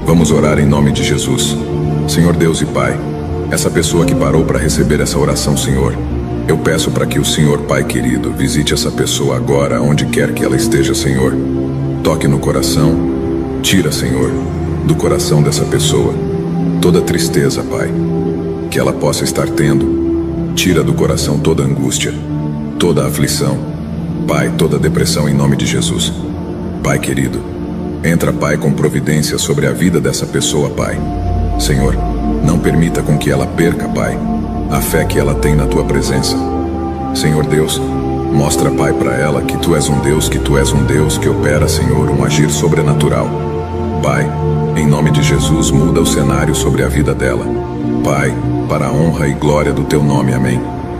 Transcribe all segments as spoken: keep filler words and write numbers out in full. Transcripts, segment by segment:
Vamos orar em nome de Jesus. Senhor Deus e Pai, essa pessoa que parou para receber essa oração, Senhor, eu peço para que o Senhor, Pai querido, visite essa pessoa agora, onde quer que ela esteja, Senhor. Toque no coração, tira, Senhor, do coração dessa pessoa toda tristeza, Pai, que ela possa estar tendo. Tira do coração toda angústia, toda aflição, Pai, toda depressão em nome de Jesus. Pai querido, entra, Pai, com providência sobre a vida dessa pessoa, Pai. Senhor, não permita com que ela perca, Pai, a fé que ela tem na Tua presença. Senhor Deus, mostra, Pai, para ela que Tu és um Deus, que Tu és um Deus que opera, Senhor, um agir sobrenatural. Pai, em nome de Jesus, muda o cenário sobre a vida dela. Pai, para a honra e glória do Teu nome, amém.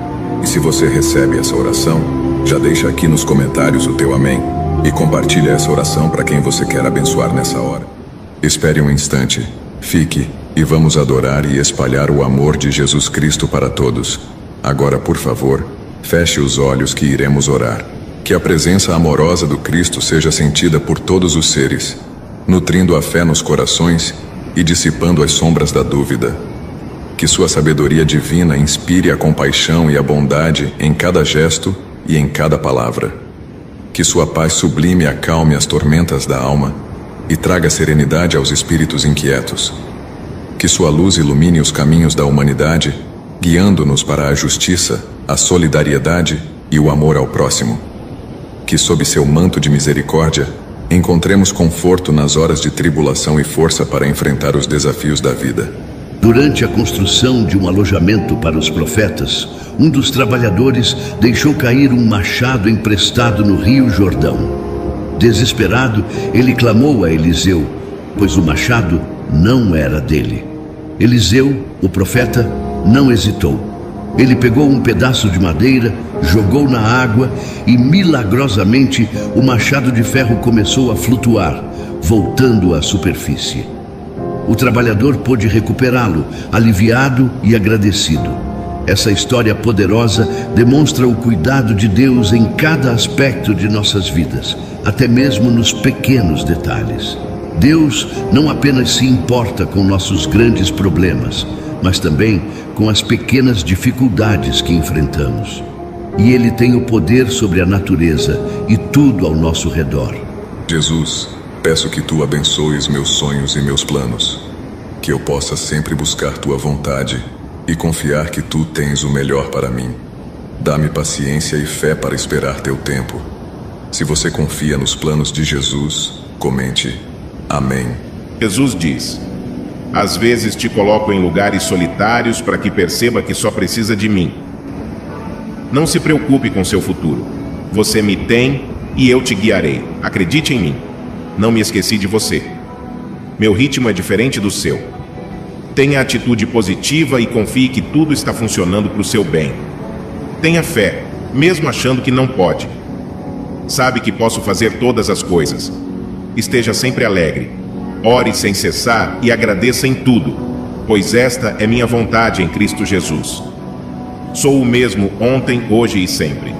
E se você recebe essa oração, já deixa aqui nos comentários o teu amém e compartilha essa oração para quem você quer abençoar nessa hora. Espere um instante, fique e vamos adorar e espalhar o amor de Jesus Cristo para todos. Agora, por favor, feche os olhos que iremos orar. Que a presença amorosa do Cristo seja sentida por todos os seres, nutrindo a fé nos corações e dissipando as sombras da dúvida. Que sua sabedoria divina inspire a compaixão e a bondade em cada gesto e em cada palavra. Que sua paz sublime acalme as tormentas da alma e traga serenidade aos espíritos inquietos. Que sua luz ilumine os caminhos da humanidade, guiando-nos para a justiça, a solidariedade e o amor ao próximo. Que sob seu manto de misericórdia, encontremos conforto nas horas de tribulação e força para enfrentar os desafios da vida. Durante a construção de um alojamento para os profetas, um dos trabalhadores deixou cair um machado emprestado no Rio Jordão. Desesperado, ele clamou a Eliseu, pois o machado não era dele. Eliseu, o profeta, não hesitou. Ele pegou um pedaço de madeira, jogou na água e, milagrosamente, o machado de ferro começou a flutuar, voltando à superfície. O trabalhador pôde recuperá-lo, aliviado e agradecido. Essa história poderosa demonstra o cuidado de Deus em cada aspecto de nossas vidas, até mesmo nos pequenos detalhes. Deus não apenas se importa com nossos grandes problemas, mas também com as pequenas dificuldades que enfrentamos. E Ele tem o poder sobre a natureza e tudo ao nosso redor. Jesus, peço que Tu abençoes meus sonhos e meus planos, que eu possa sempre buscar Tua vontade e confiar que Tu tens o melhor para mim. Dá-me paciência e fé para esperar Teu tempo. Se você confia nos planos de Jesus, comente amém. Jesus diz: às vezes te coloco em lugares solitários para que perceba que só precisa de mim. Não se preocupe com seu futuro. Você me tem e eu te guiarei. Acredite em mim. Não me esqueci de você. Meu ritmo é diferente do seu. Tenha atitude positiva e confie que tudo está funcionando para o seu bem. Tenha fé, mesmo achando que não pode. Sabe que posso fazer todas as coisas. Esteja sempre alegre. Ore sem cessar e agradeça em tudo, pois esta é minha vontade em Cristo Jesus. Sou o mesmo ontem, hoje e sempre.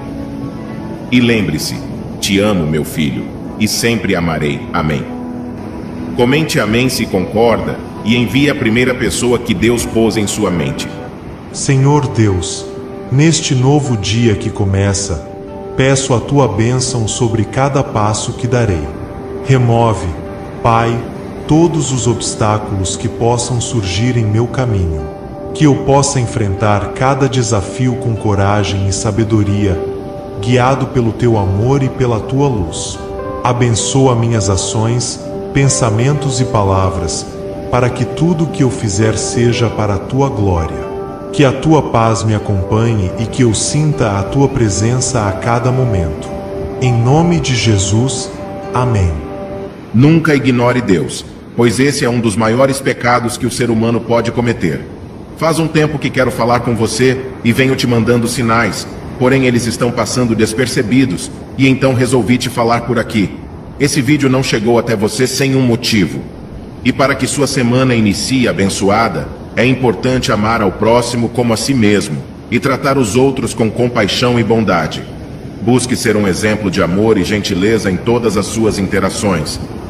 E lembre-se, te amo, meu filho, e sempre amarei. Amém. Comente amém se concorda e envie a primeira pessoa que Deus pôs em sua mente. Senhor Deus, neste novo dia que começa, peço a Tua bênção sobre cada passo que darei. Remove, Pai, todos os obstáculos que possam surgir em meu caminho, que eu possa enfrentar cada desafio com coragem e sabedoria, guiado pelo Teu amor e pela Tua luz. Abençoa minhas ações, pensamentos e palavras, para que tudo o que eu fizer seja para a Tua glória. Que a Tua paz me acompanhe e que eu sinta a Tua presença a cada momento. Em nome de Jesus, amém. Nunca ignore Deus, pois esse é um dos maiores pecados que o ser humano pode cometer. Faz um tempo que quero falar com você e venho te mandando sinais, porém eles estão passando despercebidos, e então resolvi te falar por aqui. Esse vídeo não chegou até você sem um motivo. E para que sua semana inicie abençoada, é importante amar ao próximo como a si mesmo e tratar os outros com compaixão e bondade. Busque ser um exemplo de amor e gentileza em todas as suas interações.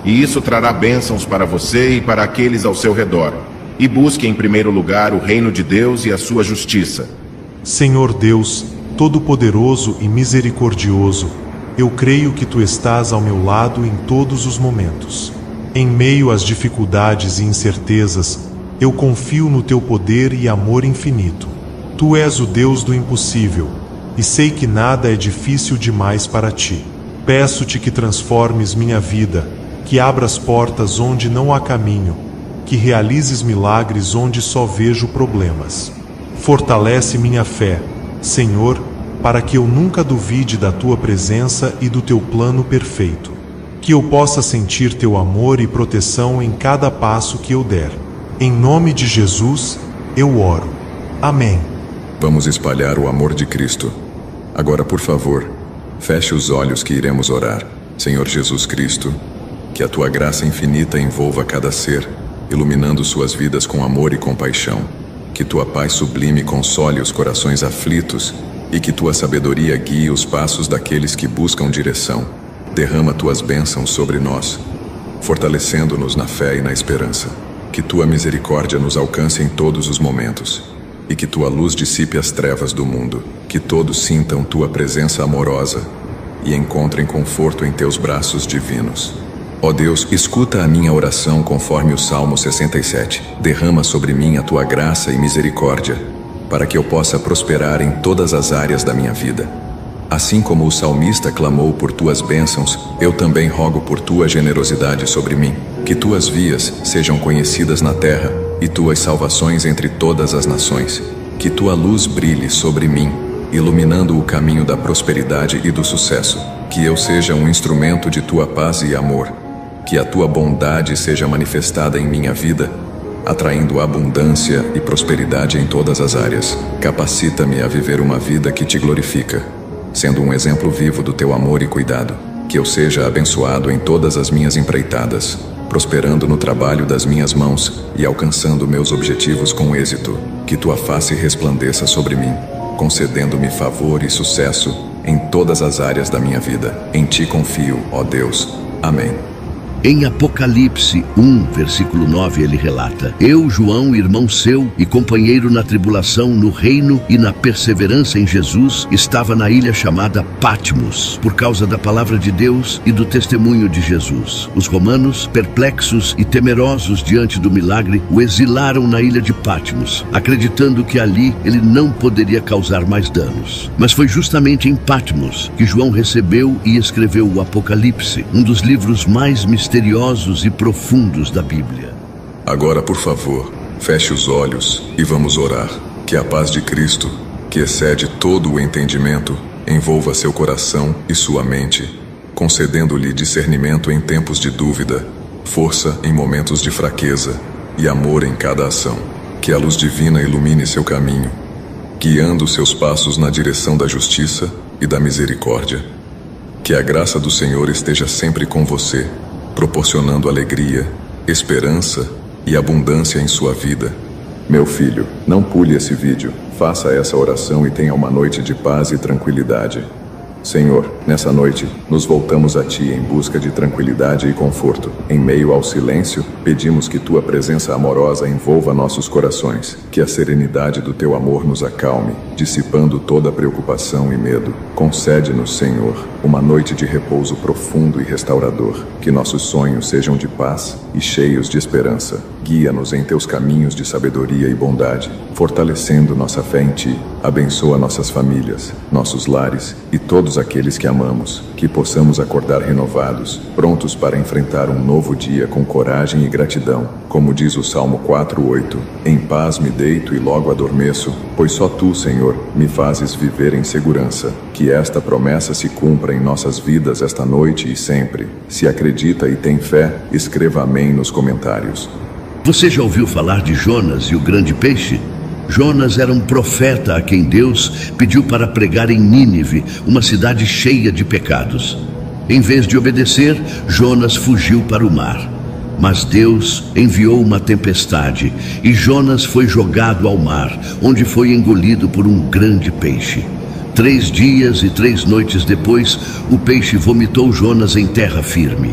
e isso trará bênçãos para você e para aqueles ao seu redor. E busque em primeiro lugar o reino de Deus e a sua justiça. Senhor Deus, Todo-Poderoso e Misericordioso, eu creio que Tu estás ao meu lado em todos os momentos. Em meio às dificuldades e incertezas, eu confio no Teu poder e amor infinito. Tu és o Deus do impossível, e sei que nada é difícil demais para Ti. Peço-te que transformes minha vida, que abras portas onde não há caminho, que realizes milagres onde só vejo problemas. Fortalece minha fé, Senhor, para que eu nunca duvide da Tua presença e do Teu plano perfeito. Que eu possa sentir Teu amor e proteção em cada passo que eu der. Em nome de Jesus, eu oro. Amém. Vamos espalhar o amor de Cristo. Agora, por favor, feche os olhos que iremos orar. Senhor Jesus Cristo, que a Tua graça infinita envolva cada ser, iluminando suas vidas com amor e compaixão. Que Tua paz sublime console os corações aflitos e que Tua sabedoria guie os passos daqueles que buscam direção. Derrama Tuas bênçãos sobre nós, fortalecendo-nos na fé e na esperança. Que Tua misericórdia nos alcance em todos os momentos e que Tua luz dissipe as trevas do mundo. Que todos sintam Tua presença amorosa e encontrem conforto em Teus braços divinos. Ó Deus, escuta a minha oração conforme o Salmo sessenta e sete. Derrama sobre mim a Tua graça e misericórdia, para que eu possa prosperar em todas as áreas da minha vida. Assim como o salmista clamou por Tuas bênçãos, eu também rogo por Tua generosidade sobre mim. Que Tuas vias sejam conhecidas na terra e Tuas salvações entre todas as nações. Que Tua luz brilhe sobre mim, iluminando o caminho da prosperidade e do sucesso. Que eu seja um instrumento de Tua paz e amor. Que a Tua bondade seja manifestada em minha vida, atraindo abundância e prosperidade em todas as áreas. Capacita-me a viver uma vida que Te glorifica, sendo um exemplo vivo do Teu amor e cuidado. Que eu seja abençoado em todas as minhas empreitadas, prosperando no trabalho das minhas mãos e alcançando meus objetivos com êxito. Que Tua face resplandeça sobre mim, concedendo-me favor e sucesso em todas as áreas da minha vida. Em Ti confio, ó Deus. Amém. Em Apocalipse um, versículo nove, ele relata: Eu, João, irmão seu e companheiro na tribulação, no reino e na perseverança em Jesus, estava na ilha chamada Patmos, por causa da palavra de Deus e do testemunho de Jesus. Os romanos, perplexos e temerosos diante do milagre, o exilaram na ilha de Patmos, acreditando que ali ele não poderia causar mais danos. Mas foi justamente em Patmos que João recebeu e escreveu o Apocalipse, um dos livros mais misteriosos misteriosos e profundos da Bíblia. Agora, por favor, feche os olhos e vamos orar. Que a paz de Cristo, que excede todo o entendimento, envolva seu coração e sua mente, concedendo-lhe discernimento em tempos de dúvida, força em momentos de fraqueza e amor em cada ação. Que a luz divina ilumine seu caminho, guiando seus passos na direção da justiça e da misericórdia. Que a graça do Senhor esteja sempre com você, proporcionando alegria, esperança e abundância em sua vida. Meu filho, não pule esse vídeo. Faça essa oração e tenha uma noite de paz e tranquilidade. Senhor, nessa noite, nos voltamos a Ti em busca de tranquilidade e conforto. Em meio ao silêncio, pedimos que Tua presença amorosa envolva nossos corações, que a serenidade do Teu amor nos acalme, dissipando toda preocupação e medo. Concede-nos, Senhor, uma noite de repouso profundo e restaurador, que nossos sonhos sejam de paz e cheios de esperança. Guia-nos em Teus caminhos de sabedoria e bondade, fortalecendo nossa fé em Ti. Abençoa nossas famílias, nossos lares e todos aqueles que amamos, que possamos acordar renovados, prontos para enfrentar um novo dia com coragem e gratidão. Como diz o Salmo quatro, oito, em paz me deito e logo adormeço, pois só Tu, Senhor, me fazes viver em segurança. Que esta promessa se cumpra em nossas vidas esta noite e sempre. Se acredita e tem fé, escreva amém nos comentários. Você já ouviu falar de Jonas e o grande peixe? Jonas era um profeta a quem Deus pediu para pregar em Nínive, uma cidade cheia de pecados. Em vez de obedecer, Jonas fugiu para o mar. Mas Deus enviou uma tempestade e Jonas foi jogado ao mar, onde foi engolido por um grande peixe. Três dias e três noites depois, o peixe vomitou Jonas em terra firme.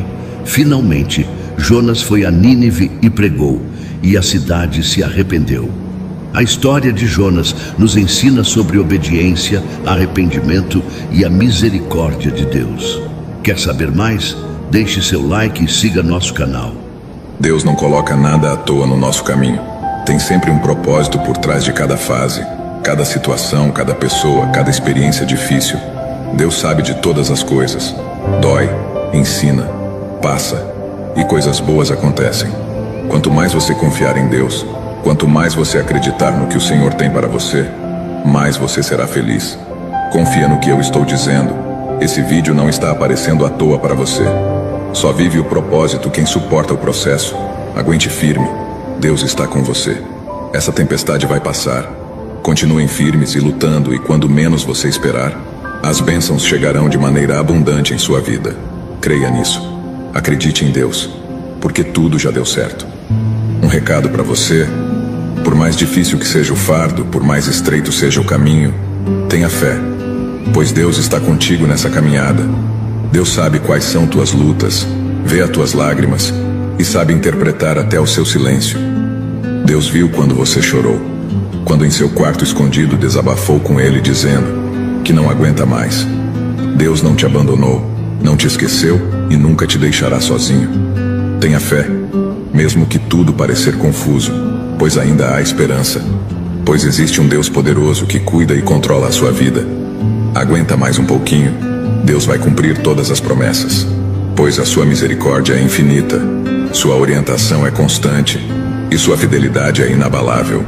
Finalmente, Jonas foi a Nínive e pregou, e a cidade se arrependeu. A história de Jonas nos ensina sobre obediência, arrependimento e a misericórdia de Deus. Quer saber mais? Deixe seu like e siga nosso canal. Deus não coloca nada à toa no nosso caminho. Tem sempre um propósito por trás de cada fase, cada situação, cada pessoa, cada experiência difícil. Deus sabe de todas as coisas. Dói, ensina, passa, e coisas boas acontecem. Quanto mais você confiar em Deus, quanto mais você acreditar no que o Senhor tem para você, mais você será feliz. Confia no que eu estou dizendo. Esse vídeo não está aparecendo à toa para você. Só vive o propósito quem suporta o processo. Aguente firme. Deus está com você. Essa tempestade vai passar. Continuem firmes e lutando, e quando menos você esperar, as bênçãos chegarão de maneira abundante em sua vida. Creia nisso. Acredite em Deus, porque tudo já deu certo. Um recado para você: por mais difícil que seja o fardo, por mais estreito seja o caminho, tenha fé, pois Deus está contigo nessa caminhada. Deus sabe quais são tuas lutas, vê as tuas lágrimas e sabe interpretar até o seu silêncio. Deus viu quando você chorou, quando em seu quarto escondido desabafou com Ele dizendo que não aguenta mais. Deus não te abandonou, não te esqueceu e nunca te deixará sozinho. Tenha fé, mesmo que tudo parecer confuso, pois ainda há esperança, pois existe um Deus poderoso que cuida e controla a sua vida. Aguenta mais um pouquinho, Deus vai cumprir todas as promessas, pois a sua misericórdia é infinita, sua orientação é constante e sua fidelidade é inabalável.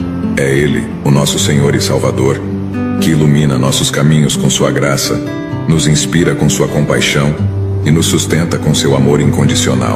É Ele, o nosso Senhor e Salvador, que ilumina nossos caminhos com sua graça, nos inspira com sua compaixão e nos sustenta com seu amor incondicional.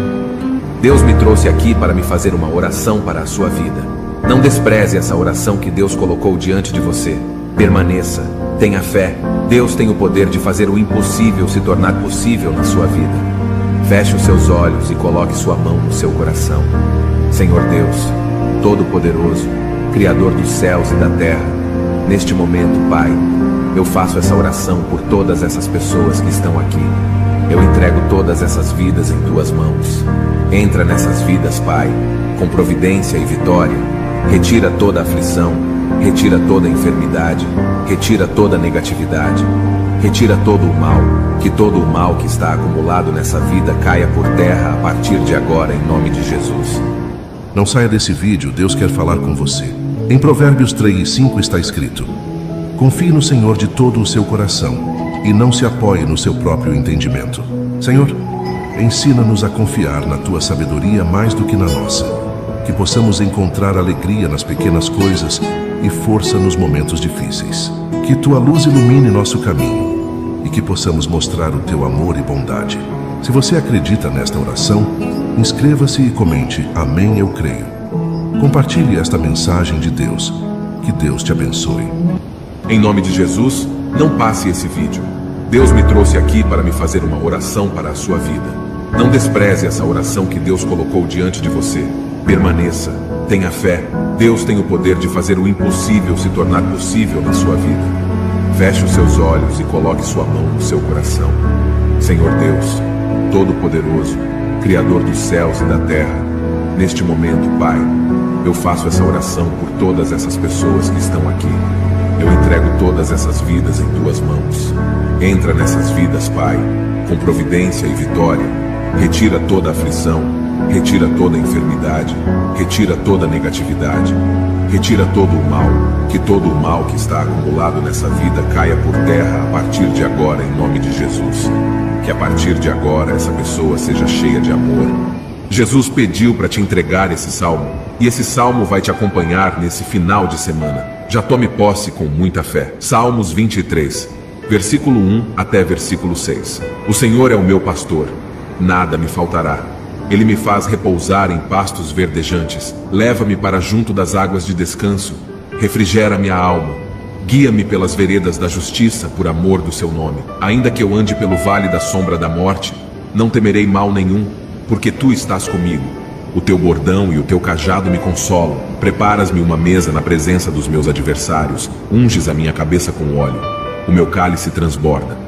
Deus me trouxe aqui para me fazer uma oração para a sua vida. Não despreze essa oração que Deus colocou diante de você. Permaneça, tenha fé. Deus tem o poder de fazer o impossível se tornar possível na sua vida. Feche os seus olhos e coloque sua mão no seu coração. Senhor Deus, Todo-Poderoso, Criador dos céus e da terra, neste momento, Pai, eu faço essa oração por todas essas pessoas que estão aqui. Eu entrego todas essas vidas em Tuas mãos. Entra nessas vidas, Pai, com providência e vitória. Retira toda aflição, retira toda enfermidade, retira toda negatividade, retira todo o mal, que todo o mal que está acumulado nessa vida caia por terra a partir de agora, em nome de Jesus. Não saia desse vídeo, Deus quer falar com você. Em Provérbios três, cinco está escrito: confie no Senhor de todo o seu coração e não se apoie no seu próprio entendimento. Senhor, ensina-nos a confiar na Tua sabedoria mais do que na nossa, que possamos encontrar alegria nas pequenas coisas e força nos momentos difíceis. Que Tua luz ilumine nosso caminho e que possamos mostrar o Teu amor e bondade. Se você acredita nesta oração, inscreva-se e comente Amém, eu creio. Compartilhe esta mensagem de Deus. Que Deus te abençoe. Em nome de Jesus, não passe esse vídeo. Deus me trouxe aqui para me fazer uma oração para a sua vida. Não despreze essa oração que Deus colocou diante de você. Permaneça, tenha fé. Deus tem o poder de fazer o impossível se tornar possível na sua vida. Feche os seus olhos e coloque sua mão no seu coração. Senhor Deus, Todo-Poderoso, Criador dos céus e da terra, neste momento, Pai, eu faço essa oração por todas essas pessoas que estão aqui. Eu entrego todas essas vidas em Tuas mãos. Entra nessas vidas, Pai, com providência e vitória. Retira toda aflição, retira toda enfermidade, retira toda negatividade, retira todo o mal, que todo o mal que está acumulado nessa vida caia por terra a partir de agora, em nome de Jesus. Que a partir de agora essa pessoa seja cheia de amor. Jesus pediu para te entregar esse salmo, e esse salmo vai te acompanhar nesse final de semana. Já tome posse com muita fé. Salmos vinte e três, versículo um até versículo seis. O Senhor é o meu pastor, nada me faltará. Ele me faz repousar em pastos verdejantes, leva-me para junto das águas de descanso, refrigera minha alma. Guia-me pelas veredas da justiça, por amor do seu nome. Ainda que eu ande pelo vale da sombra da morte, não temerei mal nenhum, porque Tu estás comigo. O Teu bordão e o Teu cajado me consolam. Preparas-me uma mesa na presença dos meus adversários, unges a minha cabeça com óleo. O meu cálice transborda.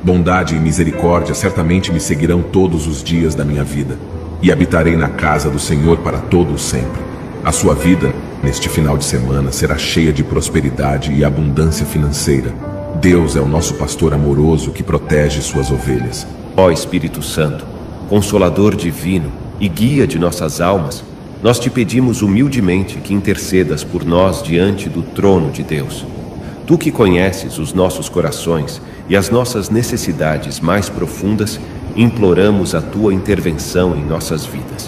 Bondade e misericórdia certamente me seguirão todos os dias da minha vida, e habitarei na casa do Senhor para todo o sempre. A sua vida, neste final de semana, será cheia de prosperidade e abundância financeira. Deus é o nosso pastor amoroso que protege suas ovelhas. Ó Espírito Santo, Consolador divino e guia de nossas almas, nós te pedimos humildemente que intercedas por nós diante do trono de Deus. Tu que conheces os nossos corações e as nossas necessidades mais profundas, imploramos a tua intervenção em nossas vidas.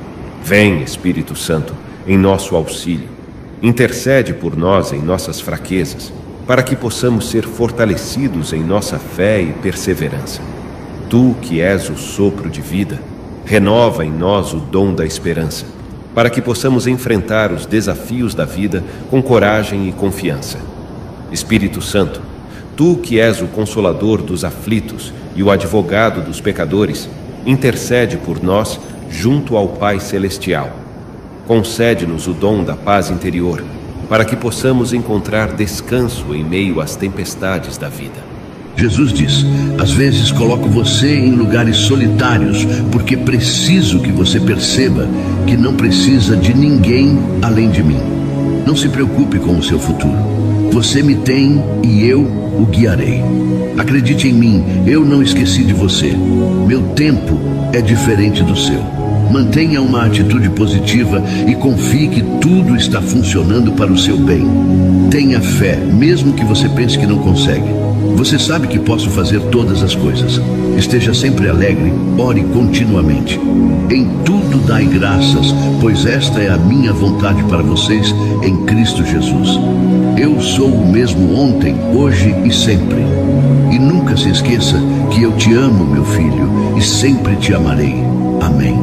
Vem, Espírito Santo, em nosso auxílio. Intercede por nós em nossas fraquezas, para que possamos ser fortalecidos em nossa fé e perseverança. Tu, que és o sopro de vida, renova em nós o dom da esperança, para que possamos enfrentar os desafios da vida com coragem e confiança. Espírito Santo, tu que és o consolador dos aflitos e o advogado dos pecadores, intercede por nós junto ao Pai Celestial. Concede-nos o dom da paz interior, para que possamos encontrar descanso em meio às tempestades da vida. Jesus diz: às vezes coloco você em lugares solitários, porque preciso que você perceba que não precisa de ninguém além de mim. Não se preocupe com o seu futuro. Você me tem e eu o guiarei. Acredite em mim, eu não esqueci de você. Meu tempo é diferente do seu. Mantenha uma atitude positiva e confie que tudo está funcionando para o seu bem. Tenha fé, mesmo que você pense que não consegue. Você sabe que posso fazer todas as coisas. Esteja sempre alegre, ore continuamente. Em tudo dai graças, pois esta é a minha vontade para vocês em Cristo Jesus. Eu sou o mesmo ontem, hoje e sempre. E nunca se esqueça que eu te amo, meu filho, e sempre te amarei. Amém.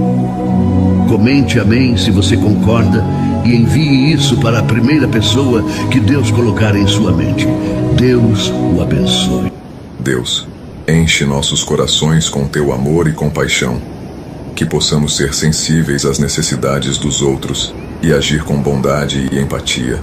Comente amém se você concorda e envie isso para a primeira pessoa que Deus colocar em sua mente. Deus o abençoe. Deus, enche nossos corações com teu amor e compaixão, que possamos ser sensíveis às necessidades dos outros e agir com bondade e empatia.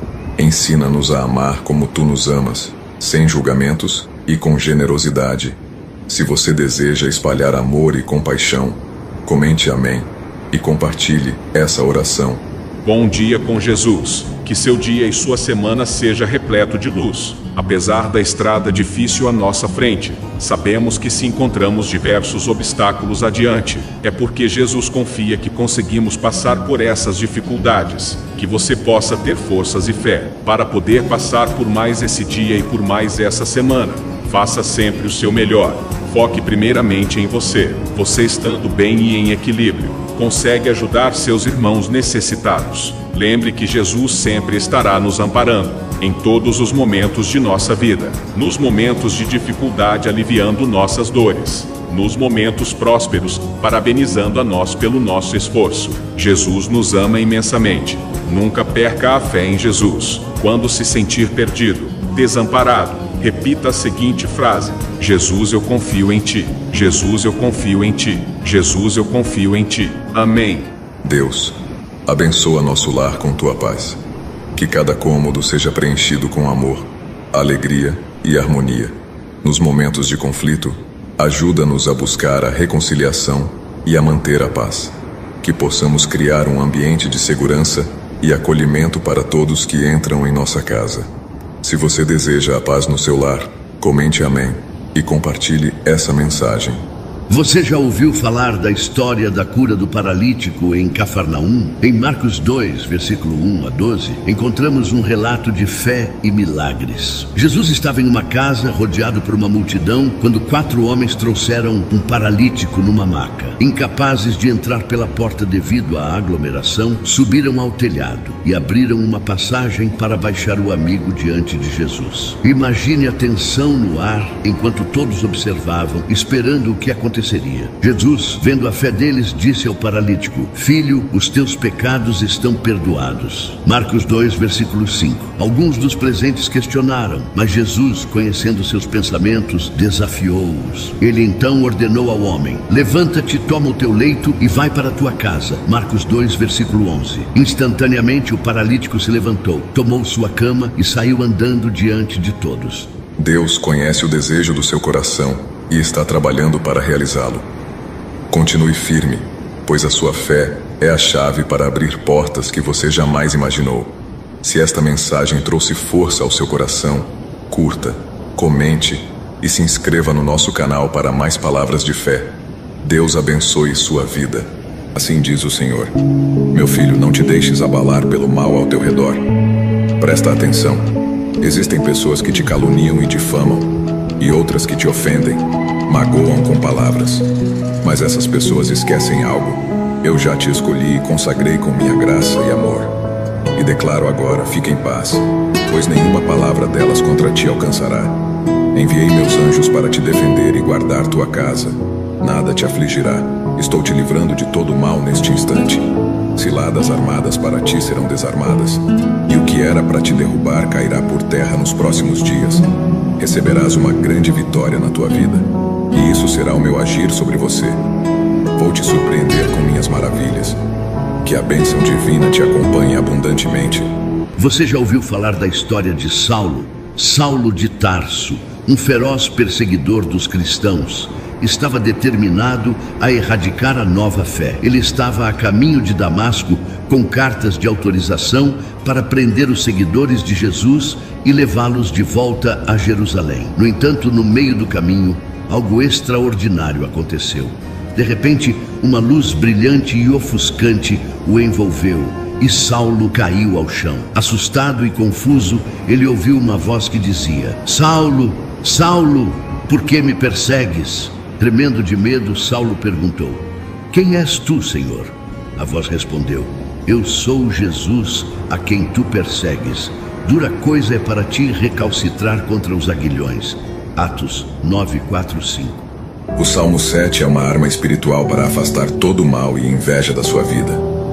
Ensina-nos a amar como tu nos amas, sem julgamentos e com generosidade. Se você deseja espalhar amor e compaixão, comente amém e compartilhe essa oração. Bom dia com Jesus. Que seu dia e sua semana seja repleto de luz. Apesar da estrada difícil à nossa frente, sabemos que se encontramos diversos obstáculos adiante, é porque Jesus confia que conseguimos passar por essas dificuldades. Que você possa ter forças e fé para poder passar por mais esse dia e por mais essa semana. Faça sempre o seu melhor. Foque primeiramente em você. Você estando bem e em equilíbrio, consegue ajudar seus irmãos necessitados. Lembre que Jesus sempre estará nos amparando, em todos os momentos de nossa vida. Nos momentos de dificuldade, aliviando nossas dores. Nos momentos prósperos, parabenizando a nós pelo nosso esforço. Jesus nos ama imensamente. Nunca perca a fé em Jesus. Quando se sentir perdido, desamparado, repita a seguinte frase: Jesus, eu confio em ti. Jesus, eu confio em ti. Jesus, eu confio em ti. Amém. Deus, abençoa nosso lar com tua paz. Que cada cômodo seja preenchido com amor, alegria e harmonia. Nos momentos de conflito, ajuda-nos a buscar a reconciliação e a manter a paz. Que possamos criar um ambiente de segurança e acolhimento para todos que entram em nossa casa. Se você deseja a paz no seu lar, comente amém e compartilhe essa mensagem. Você já ouviu falar da história da cura do paralítico em Cafarnaum? Em Marcos dois, versículo um a doze, encontramos um relato de fé e milagres. Jesus estava em uma casa rodeado por uma multidão quando quatro homens trouxeram um paralítico numa maca. Incapazes de entrar pela porta devido à aglomeração, subiram ao telhado e abriram uma passagem para baixar o amigo diante de Jesus. Imagine a tensão no ar enquanto todos observavam, esperando o que aconteceria. Jesus, vendo a fé deles, disse ao paralítico: Filho, os teus pecados estão perdoados. Marcos dois, versículo cinco. Alguns dos presentes questionaram, mas Jesus, conhecendo seus pensamentos, desafiou-os. Ele então ordenou ao homem: Levanta-te, toma o teu leito e vai para a tua casa. Marcos dois, versículo onze. Instantaneamente o paralítico se levantou, tomou sua cama e saiu andando diante de todos. Deus conhece o desejo do seu coração e está trabalhando para realizá-lo. Continue firme, pois a sua fé é a chave para abrir portas que você jamais imaginou. Se esta mensagem trouxe força ao seu coração, curta, comente e se inscreva no nosso canal para mais palavras de fé. Deus abençoe sua vida. Assim diz o Senhor. Meu filho, não te deixes abalar pelo mal ao teu redor. Presta atenção. Existem pessoas que te caluniam e difamam, e outras que te ofendem, magoam com palavras. Mas essas pessoas esquecem algo. Eu já te escolhi e consagrei com minha graça e amor. E declaro agora, fica em paz, pois nenhuma palavra delas contra ti alcançará. Enviei meus anjos para te defender e guardar tua casa. Nada te afligirá. Estou te livrando de todo o mal neste instante. Ciladas armadas para ti serão desarmadas, e o que era para te derrubar cairá por terra nos próximos dias. Receberás uma grande vitória na tua vida, e isso será o meu agir sobre você. Vou te surpreender com minhas maravilhas. Que a bênção divina te acompanhe abundantemente. Você já ouviu falar da história de Saulo? Saulo de Tarso, um feroz perseguidor dos cristãos, estava determinado a erradicar a nova fé. Ele estava a caminho de Damasco com cartas de autorização para prender os seguidores de Jesus e levá-los de volta a Jerusalém. No entanto, no meio do caminho, algo extraordinário aconteceu. De repente, uma luz brilhante e ofuscante o envolveu e Saulo caiu ao chão. Assustado e confuso, ele ouviu uma voz que dizia: Saulo, Saulo, por que me persegues? Tremendo de medo, Saulo perguntou: Quem és tu, Senhor? A voz respondeu: Eu sou Jesus, a quem tu persegues. Dura coisa é para ti recalcitrar contra os aguilhões. Atos nove, quatro, cinco. O Salmo sete é uma arma espiritual para afastar todo o mal e inveja da sua vida.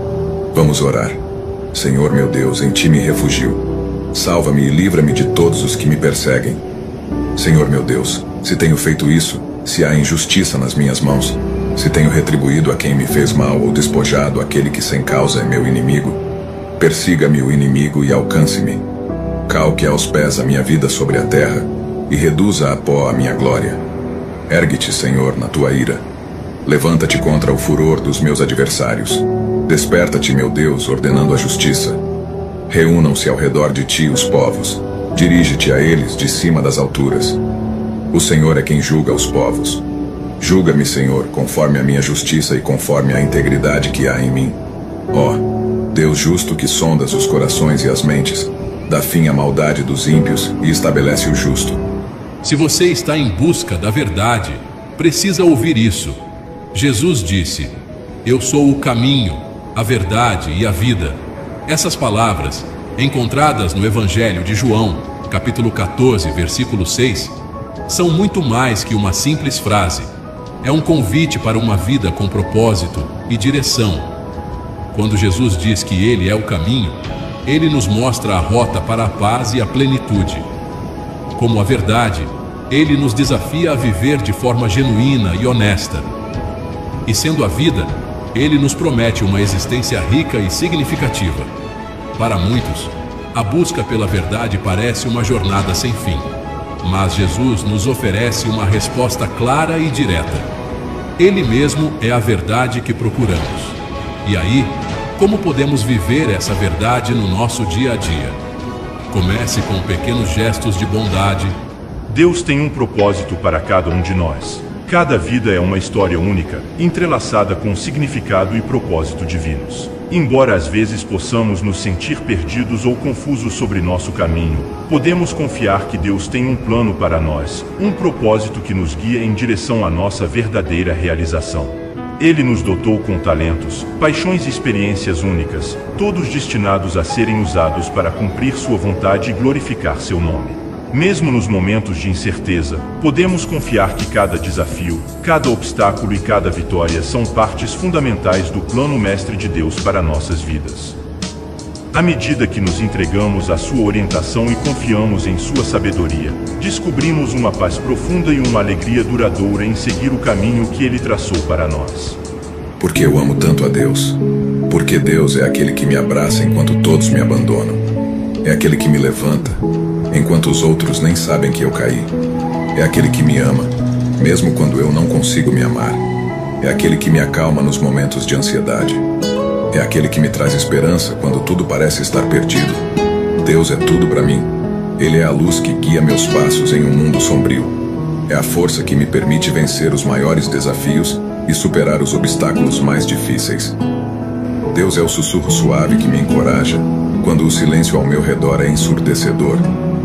Vamos orar. Senhor meu Deus, em ti me refugio. Salva-me e livra-me de todos os que me perseguem. Senhor meu Deus, se tenho feito isso, se há injustiça nas minhas mãos, se tenho retribuído a quem me fez mal ou despojado aquele que sem causa é meu inimigo, persiga-me o inimigo e alcance-me. Calque aos pés a minha vida sobre a terra e reduza a pó a minha glória. Ergue-te, Senhor, na tua ira. Levanta-te contra o furor dos meus adversários. Desperta-te, meu Deus, ordenando a justiça. Reúnam-se ao redor de ti os povos. Dirige-te a eles de cima das alturas. O Senhor é quem julga os povos. Julga-me, Senhor, conforme a minha justiça e conforme a integridade que há em mim. Ó, Deus justo que sondas os corações e as mentes, dá fim à maldade dos ímpios e estabelece o justo. Se você está em busca da verdade, precisa ouvir isso. Jesus disse: Eu sou o caminho, a verdade e a vida. Essas palavras, encontradas no Evangelho de João, capítulo quatorze, versículo seis, são muito mais que uma simples frase. É um convite para uma vida com propósito e direção. Quando Jesus diz que Ele é o caminho, Ele nos mostra a rota para a paz e a plenitude. Como a verdade, Ele nos desafia a viver de forma genuína e honesta. E sendo a vida, Ele nos promete uma existência rica e significativa. Para muitos, a busca pela verdade parece uma jornada sem fim. Mas Jesus nos oferece uma resposta clara e direta. Ele mesmo é a verdade que procuramos. E aí, como podemos viver essa verdade no nosso dia a dia? Comece com pequenos gestos de bondade. Deus tem um propósito para cada um de nós. Cada vida é uma história única, entrelaçada com significado e propósito divinos. Embora às vezes possamos nos sentir perdidos ou confusos sobre nosso caminho, podemos confiar que Deus tem um plano para nós, um propósito que nos guia em direção à nossa verdadeira realização. Ele nos dotou com talentos, paixões e experiências únicas, todos destinados a serem usados para cumprir sua vontade e glorificar seu nome. Mesmo nos momentos de incerteza, podemos confiar que cada desafio, cada obstáculo e cada vitória são partes fundamentais do plano mestre de Deus para nossas vidas. À medida que nos entregamos à sua orientação e confiamos em sua sabedoria, descobrimos uma paz profunda e uma alegria duradoura em seguir o caminho que Ele traçou para nós. Porque eu amo tanto a Deus. Porque Deus é aquele que me abraça enquanto todos me abandonam. É aquele que me levanta, enquanto os outros nem sabem que eu caí. É aquele que me ama, mesmo quando eu não consigo me amar. É aquele que me acalma nos momentos de ansiedade. É aquele que me traz esperança quando tudo parece estar perdido. Deus é tudo para mim. Ele é a luz que guia meus passos em um mundo sombrio. É a força que me permite vencer os maiores desafios e superar os obstáculos mais difíceis. Deus é o sussurro suave que me encoraja quando o silêncio ao meu redor é ensurdecedor.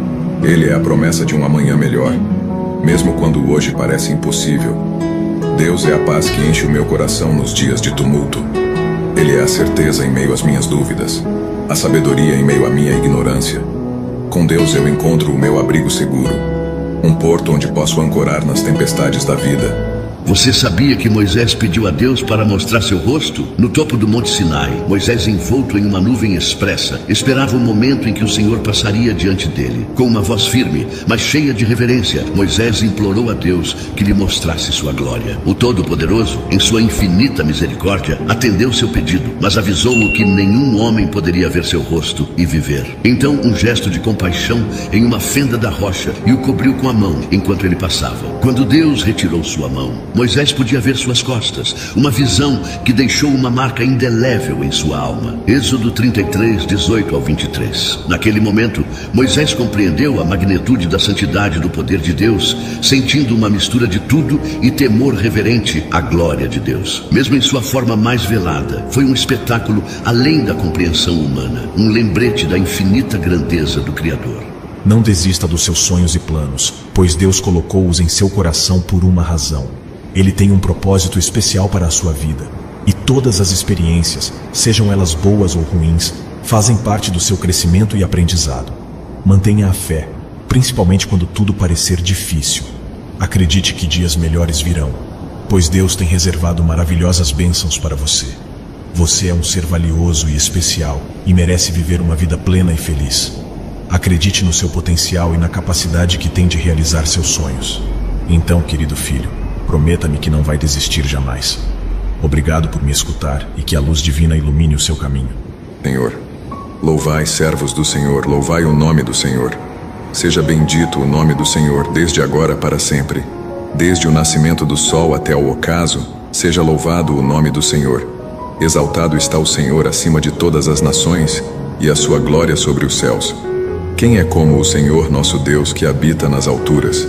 Ele é a promessa de um amanhã melhor, mesmo quando hoje parece impossível. Deus é a paz que enche o meu coração nos dias de tumulto. Ele é a certeza em meio às minhas dúvidas, a sabedoria em meio à minha ignorância. Com Deus eu encontro o meu abrigo seguro, um porto onde posso ancorar nas tempestades da vida. Você sabia que Moisés pediu a Deus para mostrar seu rosto? No topo do Monte Sinai, Moisés, envolto em uma nuvem espessa, esperava o momento em que o Senhor passaria diante dele. Com uma voz firme, mas cheia de reverência, Moisés implorou a Deus que lhe mostrasse sua glória. O Todo-Poderoso, em sua infinita misericórdia, atendeu seu pedido, mas avisou-o que nenhum homem poderia ver seu rosto e viver. Então, um gesto de compaixão em uma fenda da rocha e o cobriu com a mão enquanto ele passava. Quando Deus retirou sua mão, Moisés podia ver suas costas, uma visão que deixou uma marca indelével em sua alma. Êxodo trinta e três, dezoito ao vinte e três. Naquele momento, Moisés compreendeu a magnitude da santidade do poder de Deus, sentindo uma mistura de tudo e temor reverente à glória de Deus. Mesmo em sua forma mais velada, foi um espetáculo além da compreensão humana, um lembrete da infinita grandeza do Criador. Não desista dos seus sonhos e planos, pois Deus colocou-os em seu coração por uma razão. Ele tem um propósito especial para a sua vida, e todas as experiências, sejam elas boas ou ruins, fazem parte do seu crescimento e aprendizado. Mantenha a fé, principalmente quando tudo parecer difícil. Acredite que dias melhores virão, pois Deus tem reservado maravilhosas bênçãos para você. Você é um ser valioso e especial, e merece viver uma vida plena e feliz. Acredite no seu potencial e na capacidade que tem de realizar seus sonhos. Então, querido filho, prometa-me que não vai desistir jamais. Obrigado por me escutar e que a luz divina ilumine o seu caminho. Senhor, louvai, servos do Senhor, louvai o nome do Senhor. Seja bendito o nome do Senhor desde agora para sempre. Desde o nascimento do sol até o ocaso, seja louvado o nome do Senhor. Exaltado está o Senhor acima de todas as nações e a sua glória sobre os céus. Quem é como o Senhor nosso Deus que habita nas alturas,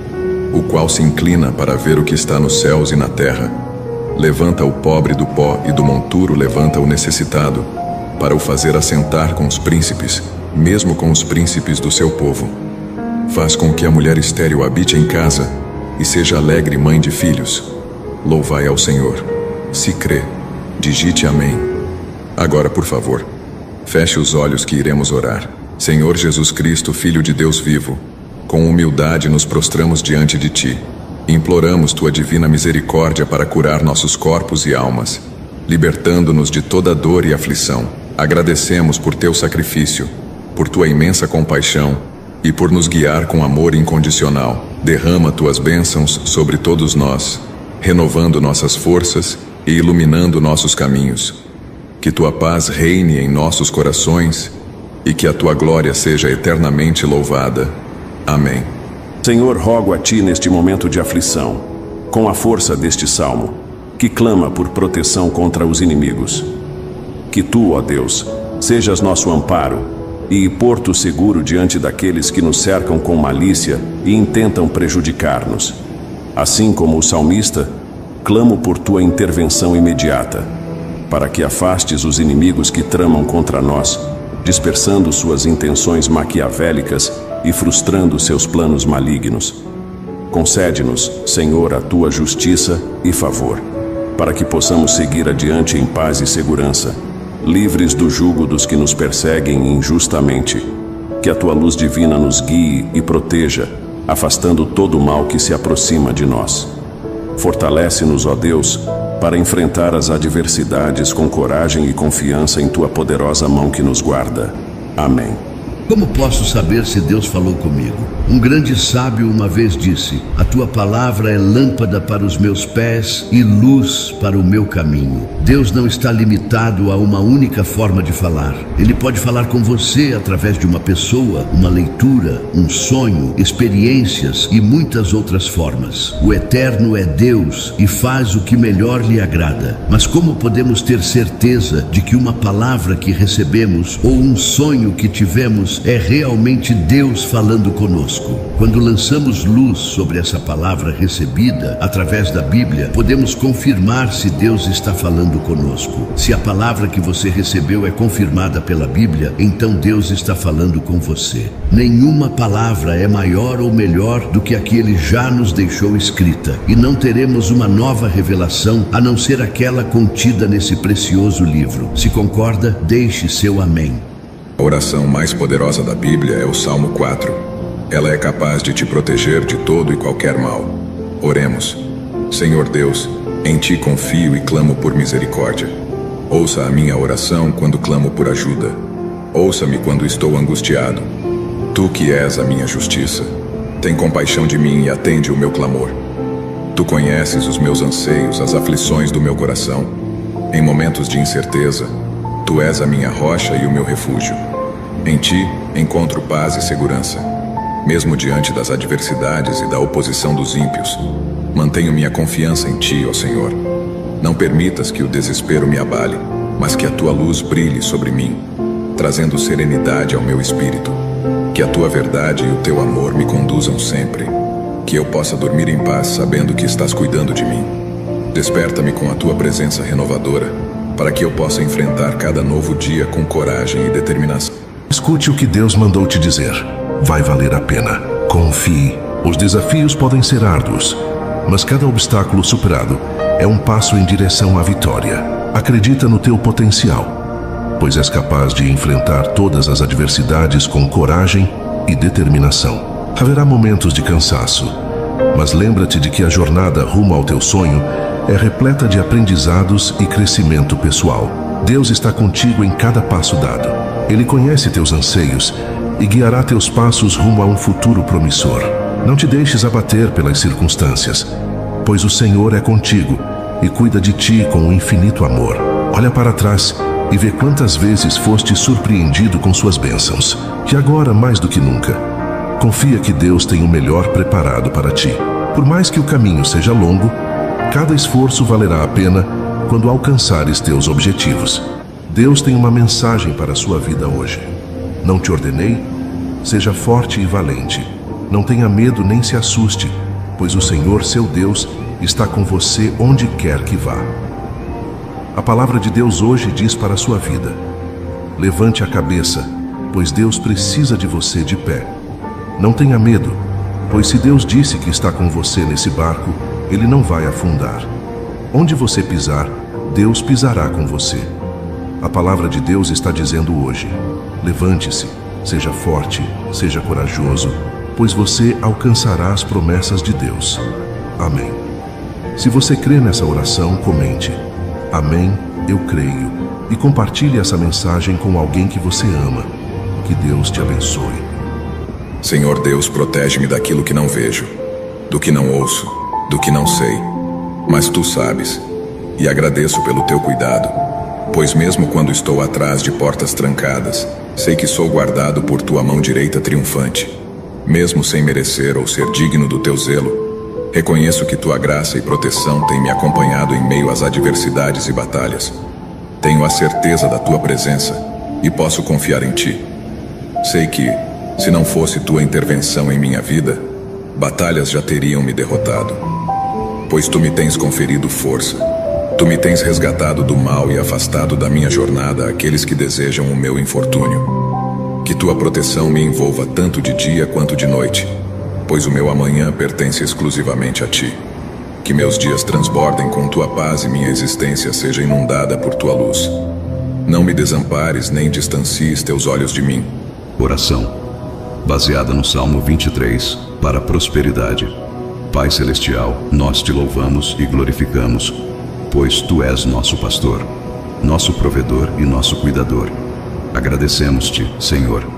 o qual se inclina para ver o que está nos céus e na terra? Levanta o pobre do pó e do monturo levanta o necessitado, para o fazer assentar com os príncipes, mesmo com os príncipes do seu povo. Faz com que a mulher estéril habite em casa e seja alegre mãe de filhos. Louvai ao Senhor. Se crê, digite amém. Agora, por favor, feche os olhos que iremos orar. Senhor Jesus Cristo, Filho de Deus vivo, com humildade nos prostramos diante de Ti. Imploramos Tua divina misericórdia para curar nossos corpos e almas, libertando-nos de toda dor e aflição. Agradecemos por Teu sacrifício, por Tua imensa compaixão e por nos guiar com amor incondicional. Derrama Tuas bênçãos sobre todos nós, renovando nossas forças e iluminando nossos caminhos. Que Tua paz reine em nossos corações e que a Tua glória seja eternamente louvada. Amém. Senhor, rogo a Ti neste momento de aflição, com a força deste salmo, que clama por proteção contra os inimigos. Que Tu, ó Deus, sejas nosso amparo e porto seguro diante daqueles que nos cercam com malícia e intentam prejudicar-nos. Assim como o salmista, clamo por Tua intervenção imediata, para que afastes os inimigos que tramam contra nós, dispersando suas intenções maquiavélicas e frustrando seus planos malignos. Concede-nos, Senhor, a Tua justiça e favor, para que possamos seguir adiante em paz e segurança, livres do jugo dos que nos perseguem injustamente. Que a Tua luz divina nos guie e proteja, afastando todo o mal que se aproxima de nós. Fortalece-nos, ó Deus, para enfrentar as adversidades com coragem e confiança em Tua poderosa mão que nos guarda. Amém. Como posso saber se Deus falou comigo? Um grande sábio uma vez disse: a tua palavra é lâmpada para os meus pés e luz para o meu caminho. Deus não está limitado a uma única forma de falar. Ele pode falar com você através de uma pessoa, uma leitura, um sonho, experiências e muitas outras formas. O Eterno é Deus e faz o que melhor lhe agrada. Mas como podemos ter certeza de que uma palavra que recebemos ou um sonho que tivemos é realmente Deus falando conosco? Quando lançamos luz sobre essa palavra recebida através da Bíblia, podemos confirmar se Deus está falando conosco. Se a palavra que você recebeu é confirmada pela Bíblia, então Deus está falando com você. Nenhuma palavra é maior ou melhor do que a que Ele já nos deixou escrita, e não teremos uma nova revelação a não ser aquela contida nesse precioso livro. Se concorda, deixe seu amém. A oração mais poderosa da Bíblia é o Salmo quatro. Ela é capaz de te proteger de todo e qualquer mal. Oremos. Senhor Deus, em Ti confio e clamo por misericórdia. Ouça a minha oração quando clamo por ajuda. Ouça-me quando estou angustiado. Tu que és a minha justiça, tem compaixão de mim e atende o meu clamor. Tu conheces os meus anseios, as aflições do meu coração. Em momentos de incerteza, Tu és a minha rocha e o meu refúgio. Em Ti encontro paz e segurança. Mesmo diante das adversidades e da oposição dos ímpios, mantenho minha confiança em Ti, ó Senhor. Não permitas que o desespero me abale, mas que a Tua luz brilhe sobre mim, trazendo serenidade ao meu espírito. Que a Tua verdade e o Teu amor me conduzam sempre. Que eu possa dormir em paz sabendo que estás cuidando de mim. Desperta-me com a Tua presença renovadora, para que eu possa enfrentar cada novo dia com coragem e determinação. Escute o que Deus mandou te dizer. Vai valer a pena. Confie. Os desafios podem ser árduos, mas cada obstáculo superado é um passo em direção à vitória. Acredita no teu potencial, pois és capaz de enfrentar todas as adversidades com coragem e determinação. Haverá momentos de cansaço, mas lembra-te de que a jornada rumo ao teu sonho é repleta de aprendizados e crescimento pessoal. Deus está contigo em cada passo dado. Ele conhece teus anseios e guiará teus passos rumo a um futuro promissor. Não te deixes abater pelas circunstâncias, pois o Senhor é contigo e cuida de ti com um infinito amor. Olha para trás e vê quantas vezes foste surpreendido com suas bênçãos. E agora, mais do que nunca, confia que Deus tem o melhor preparado para ti. Por mais que o caminho seja longo, cada esforço valerá a pena quando alcançares teus objetivos. Deus tem uma mensagem para a sua vida hoje. Não te ordenei? Seja forte e valente. Não tenha medo nem se assuste, pois o Senhor, seu Deus, está com você onde quer que vá. A palavra de Deus hoje diz para a sua vida: levante a cabeça, pois Deus precisa de você de pé. Não tenha medo, pois se Deus disse que está com você nesse barco, Ele não vai afundar. Onde você pisar, Deus pisará com você. A palavra de Deus está dizendo hoje: levante-se, seja forte, seja corajoso, pois você alcançará as promessas de Deus. Amém. Se você crê nessa oração, comente: Amém, eu creio, e compartilhe essa mensagem com alguém que você ama. Que Deus te abençoe. Senhor Deus, protege-me daquilo que não vejo, do que não ouço, do que não sei. Mas Tu sabes, e agradeço pelo Teu cuidado, pois mesmo quando estou atrás de portas trancadas, sei que sou guardado por Tua mão direita triunfante. Mesmo sem merecer ou ser digno do Teu zelo, reconheço que Tua graça e proteção têm me acompanhado em meio às adversidades e batalhas. Tenho a certeza da Tua presença e posso confiar em Ti. Sei que, se não fosse Tua intervenção em minha vida, batalhas já teriam me derrotado. Pois Tu me tens conferido força. Tu me tens resgatado do mal e afastado da minha jornada aqueles que desejam o meu infortúnio. Que Tua proteção me envolva tanto de dia quanto de noite, pois o meu amanhã pertence exclusivamente a Ti. Que meus dias transbordem com Tua paz e minha existência seja inundada por Tua luz. Não me desampares nem distancies Teus olhos de mim. Oração, baseada no Salmo vinte e três, para a prosperidade. Pai Celestial, nós Te louvamos e glorificamos, pois Tu és nosso pastor, nosso provedor e nosso cuidador. Agradecemos-Te, Senhor,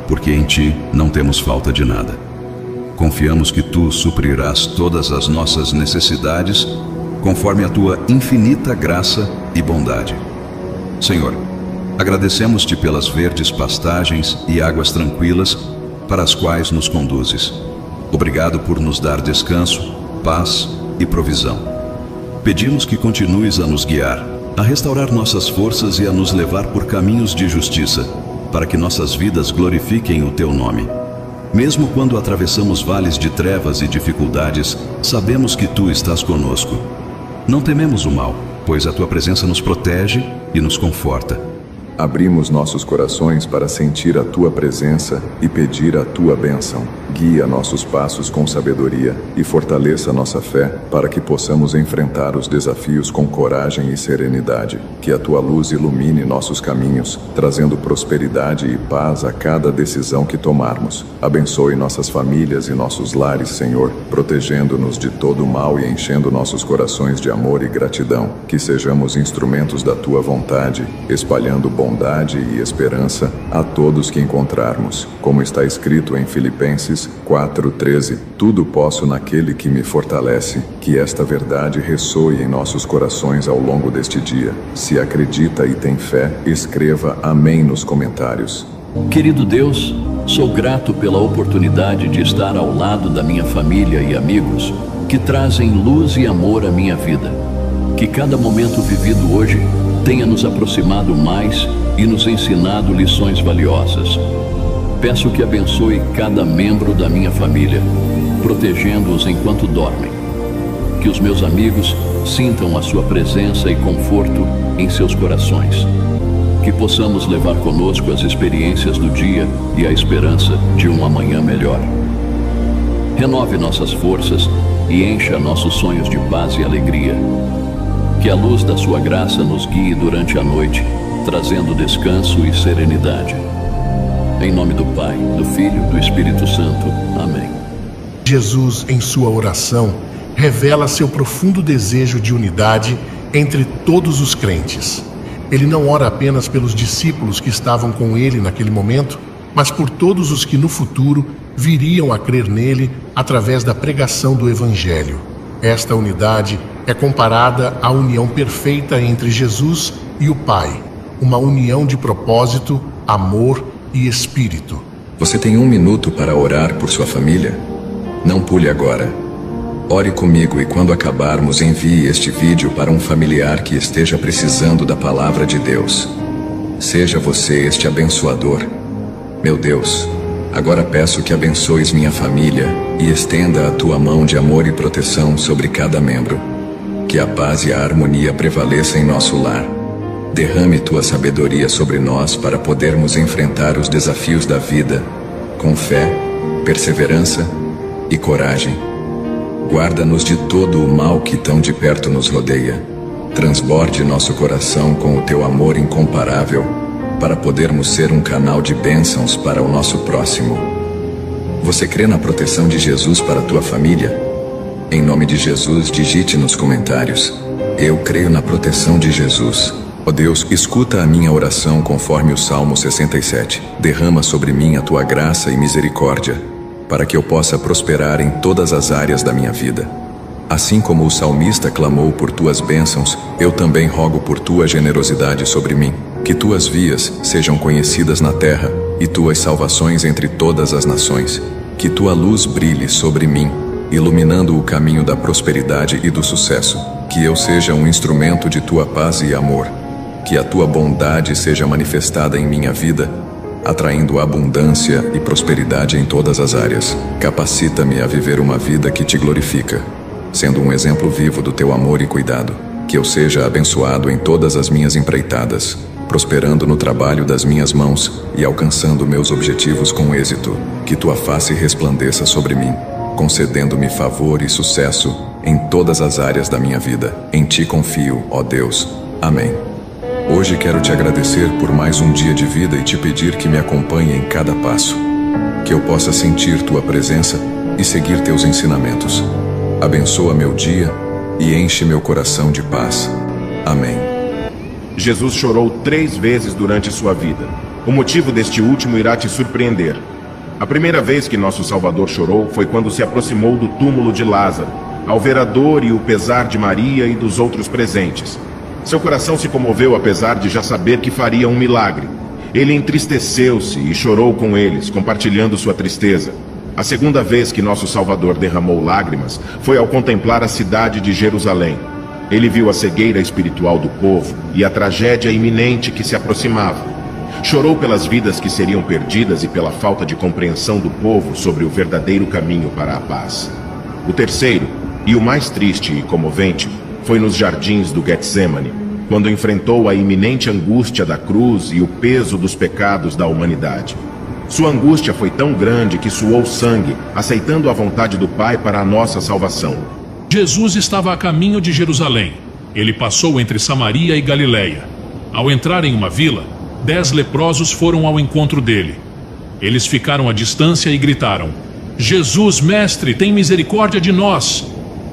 porque em Ti não temos falta de nada. Confiamos que Tu suprirás todas as nossas necessidades, conforme a Tua infinita graça e bondade. Senhor, agradecemos-Te pelas verdes pastagens e águas tranquilas para as quais nos conduzes. Obrigado por nos dar descanso, paz e provisão. Pedimos que continues a nos guiar, a restaurar nossas forças e a nos levar por caminhos de justiça, para que nossas vidas glorifiquem o Teu nome. Mesmo quando atravessamos vales de trevas e dificuldades, sabemos que Tu estás conosco. Não tememos o mal, pois a Tua presença nos protege e nos conforta. Abrimos nossos corações para sentir a Tua presença e pedir a Tua bênção. Guia nossos passos com sabedoria e fortaleça nossa fé para que possamos enfrentar os desafios com coragem e serenidade. Que a Tua luz ilumine nossos caminhos, trazendo prosperidade e paz a cada decisão que tomarmos. Abençoe nossas famílias e nossos lares, Senhor, protegendo-nos de todo o mal e enchendo nossos corações de amor e gratidão. Que sejamos instrumentos da Tua vontade, espalhando bondade e esperança a todos que encontrarmos. Como está escrito em Filipenses quatro, treze, tudo posso naquele que me fortalece. Que esta verdade ressoe em nossos corações ao longo deste dia. Se acredita e tem fé, escreva amém nos comentários. Querido Deus, sou grato pela oportunidade de estar ao lado da minha família e amigos que trazem luz e amor à minha vida. Que cada momento vivido hoje tenha nos aproximado mais e nos ensinado lições valiosas. Peço que abençoe cada membro da minha família, protegendo-os enquanto dormem. Que os meus amigos sintam a Sua presença e conforto em seus corações. Que possamos levar conosco as experiências do dia e a esperança de um amanhã melhor. Renove nossas forças e encha nossos sonhos de paz e alegria. Que a luz da Sua graça nos guie durante a noite, trazendo descanso e serenidade. Em nome do Pai, do Filho e do Espírito Santo. Amém. Jesus, em sua oração, revela seu profundo desejo de unidade entre todos os crentes. Ele não ora apenas pelos discípulos que estavam com ele naquele momento, mas por todos os que no futuro viriam a crer nele através da pregação do Evangelho. Esta unidade é comparada à união perfeita entre Jesus e o Pai, uma união de propósito, amor e espírito. Você tem um minuto para orar por sua família? Não pule agora. Ore comigo e quando acabarmos envie este vídeo para um familiar que esteja precisando da palavra de Deus. Seja você este abençoador. Meu Deus, agora peço que abençoes minha família e estenda a Tua mão de amor e proteção sobre cada membro. Que a paz e a harmonia prevaleça em nosso lar. Derrame Tua sabedoria sobre nós para podermos enfrentar os desafios da vida com fé, perseverança e coragem. Guarda-nos de todo o mal que tão de perto nos rodeia. Transborde nosso coração com o Teu amor incomparável para podermos ser um canal de bênçãos para o nosso próximo. Você crê na proteção de Jesus para a tua família? Em nome de Jesus, digite nos comentários: eu creio na proteção de Jesus. Ó oh Deus, escuta a minha oração conforme o Salmo sessenta e sete. Derrama sobre mim a Tua graça e misericórdia, para que eu possa prosperar em todas as áreas da minha vida. Assim como o salmista clamou por Tuas bênçãos, eu também rogo por Tua generosidade sobre mim. Que Tuas vias sejam conhecidas na terra e Tuas salvações entre todas as nações. Que Tua luz brilhe sobre mim, iluminando o caminho da prosperidade e do sucesso. Que eu seja um instrumento de Tua paz e amor. Que a Tua bondade seja manifestada em minha vida, atraindo abundância e prosperidade em todas as áreas. Capacita-me a viver uma vida que Te glorifica, sendo um exemplo vivo do Teu amor e cuidado. Que eu seja abençoado em todas as minhas empreitadas, prosperando no trabalho das minhas mãos e alcançando meus objetivos com êxito. Que Tua face resplandeça sobre mim, concedendo-me favor e sucesso em todas as áreas da minha vida. Em Ti confio, ó Deus. Amém. Hoje quero Te agradecer por mais um dia de vida e Te pedir que me acompanhe em cada passo. Que eu possa sentir Tua presença e seguir Teus ensinamentos. Abençoa meu dia e enche meu coração de paz. Amém. Jesus chorou três vezes durante sua vida. O motivo deste último irá te surpreender. A primeira vez que nosso Salvador chorou foi quando se aproximou do túmulo de Lázaro, ao ver a dor e o pesar de Maria e dos outros presentes. Seu coração se comoveu apesar de já saber que faria um milagre. Ele entristeceu-se e chorou com eles, compartilhando sua tristeza. A segunda vez que nosso Salvador derramou lágrimas foi ao contemplar a cidade de Jerusalém. Ele viu a cegueira espiritual do povo e a tragédia iminente que se aproximava. Chorou pelas vidas que seriam perdidas e pela falta de compreensão do povo sobre o verdadeiro caminho para a paz. O terceiro, e o mais triste e comovente, foi nos jardins do Getsemane, quando enfrentou a iminente angústia da cruz e o peso dos pecados da humanidade. Sua angústia foi tão grande que suou sangue, aceitando a vontade do Pai para a nossa salvação. Jesus estava a caminho de Jerusalém. Ele passou entre Samaria e Galiléia. Ao entrar em uma vila, dez leprosos foram ao encontro dele. Eles ficaram à distância e gritaram: Jesus, mestre, tem misericórdia de nós.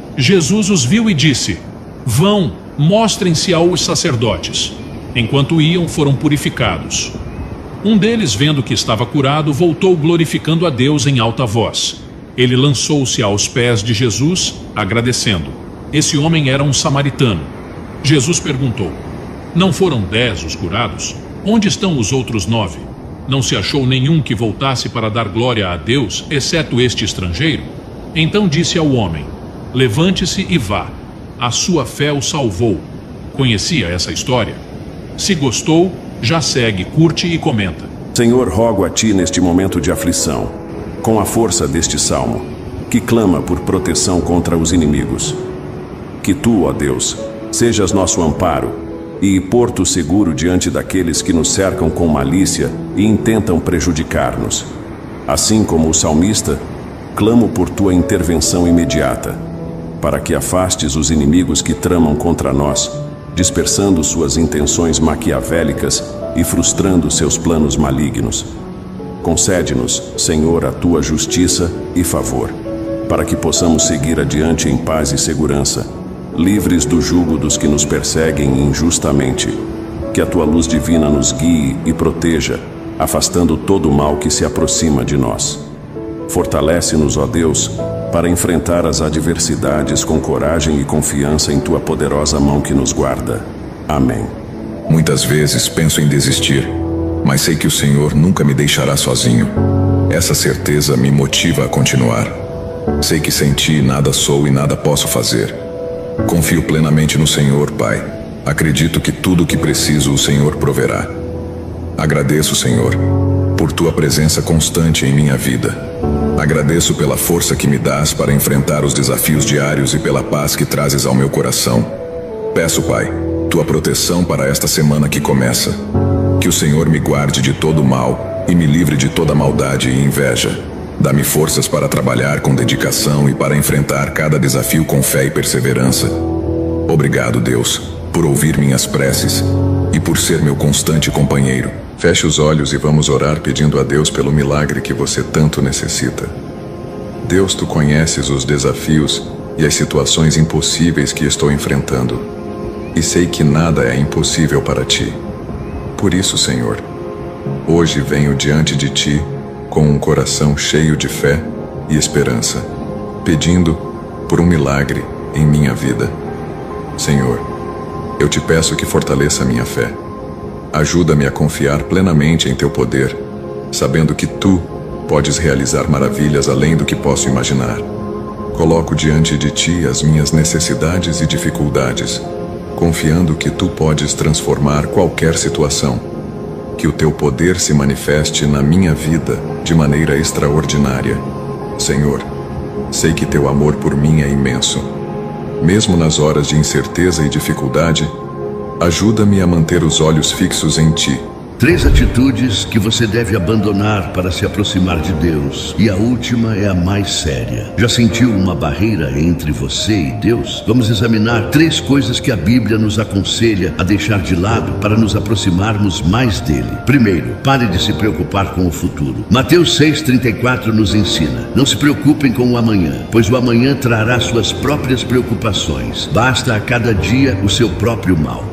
Jesus os viu e disse: Vão, mostrem-se aos sacerdotes. Enquanto iam, foram purificados. Um deles, vendo que estava curado, voltou glorificando a Deus em alta voz. Ele lançou-se aos pés de Jesus, agradecendo. Esse homem era um samaritano. Jesus perguntou: Não foram dez os curados? Onde estão os outros nove? Não se achou nenhum que voltasse para dar glória a Deus, exceto este estrangeiro? Então disse ao homem: Levante-se e vá. A sua fé o salvou. Conhecia essa história? Se gostou, já segue, curte e comenta. Senhor, rogo a Ti neste momento de aflição, com a força deste salmo, que clama por proteção contra os inimigos. Que Tu, ó Deus, sejas nosso amparo e porto seguro diante daqueles que nos cercam com malícia e intentam prejudicar-nos. Assim como o salmista, clamo por Tua intervenção imediata, para que afastes os inimigos que tramam contra nós, dispersando suas intenções maquiavélicas e frustrando seus planos malignos. Concede-nos, Senhor, a Tua justiça e favor, para que possamos seguir adiante em paz e segurança, livres do jugo dos que nos perseguem injustamente. Que a Tua luz divina nos guie e proteja, afastando todo o mal que se aproxima de nós. Fortalece-nos, ó Deus, para enfrentar as adversidades com coragem e confiança em Tua poderosa mão que nos guarda. Amém. Muitas vezes penso em desistir, mas sei que o Senhor nunca me deixará sozinho. Essa certeza me motiva a continuar. Sei que sem Ti nada sou e nada posso fazer. Confio plenamente no Senhor, Pai. Acredito que tudo o que preciso o Senhor proverá. Agradeço, Senhor, por Tua presença constante em minha vida. Agradeço pela força que me dás para enfrentar os desafios diários e pela paz que trazes ao meu coração. Peço, Pai, Tua proteção para esta semana que começa. Que o Senhor me guarde de todo mal e me livre de toda maldade e inveja. Dá-me forças para trabalhar com dedicação e para enfrentar cada desafio com fé e perseverança. Obrigado, Deus, por ouvir minhas preces e por ser meu constante companheiro. Feche os olhos e vamos orar pedindo a Deus pelo milagre que você tanto necessita. Deus, Tu conheces os desafios e as situações impossíveis que estou enfrentando. E sei que nada é impossível para Ti. Por isso, Senhor, hoje venho diante de Ti com um coração cheio de fé e esperança, pedindo por um milagre em minha vida. Senhor, eu Te peço que fortaleça a minha fé. Ajuda-me a confiar plenamente em Teu poder, sabendo que Tu podes realizar maravilhas além do que posso imaginar. Coloco diante de Ti as minhas necessidades e dificuldades, confiando que Tu podes transformar qualquer situação. Que o Teu poder se manifeste na minha vida de maneira extraordinária. Senhor, sei que Teu amor por mim é imenso. Mesmo nas horas de incerteza e dificuldade, ajuda-me a manter os olhos fixos em Ti. Três atitudes que você deve abandonar para se aproximar de Deus. E a última é a mais séria. Já sentiu uma barreira entre você e Deus? Vamos examinar três coisas que a Bíblia nos aconselha a deixar de lado para nos aproximarmos mais dele. Primeiro, pare de se preocupar com o futuro. Mateus seis, trinta e quatro nos ensina: não se preocupem com o amanhã, pois o amanhã trará suas próprias preocupações. Basta a cada dia o seu próprio mal.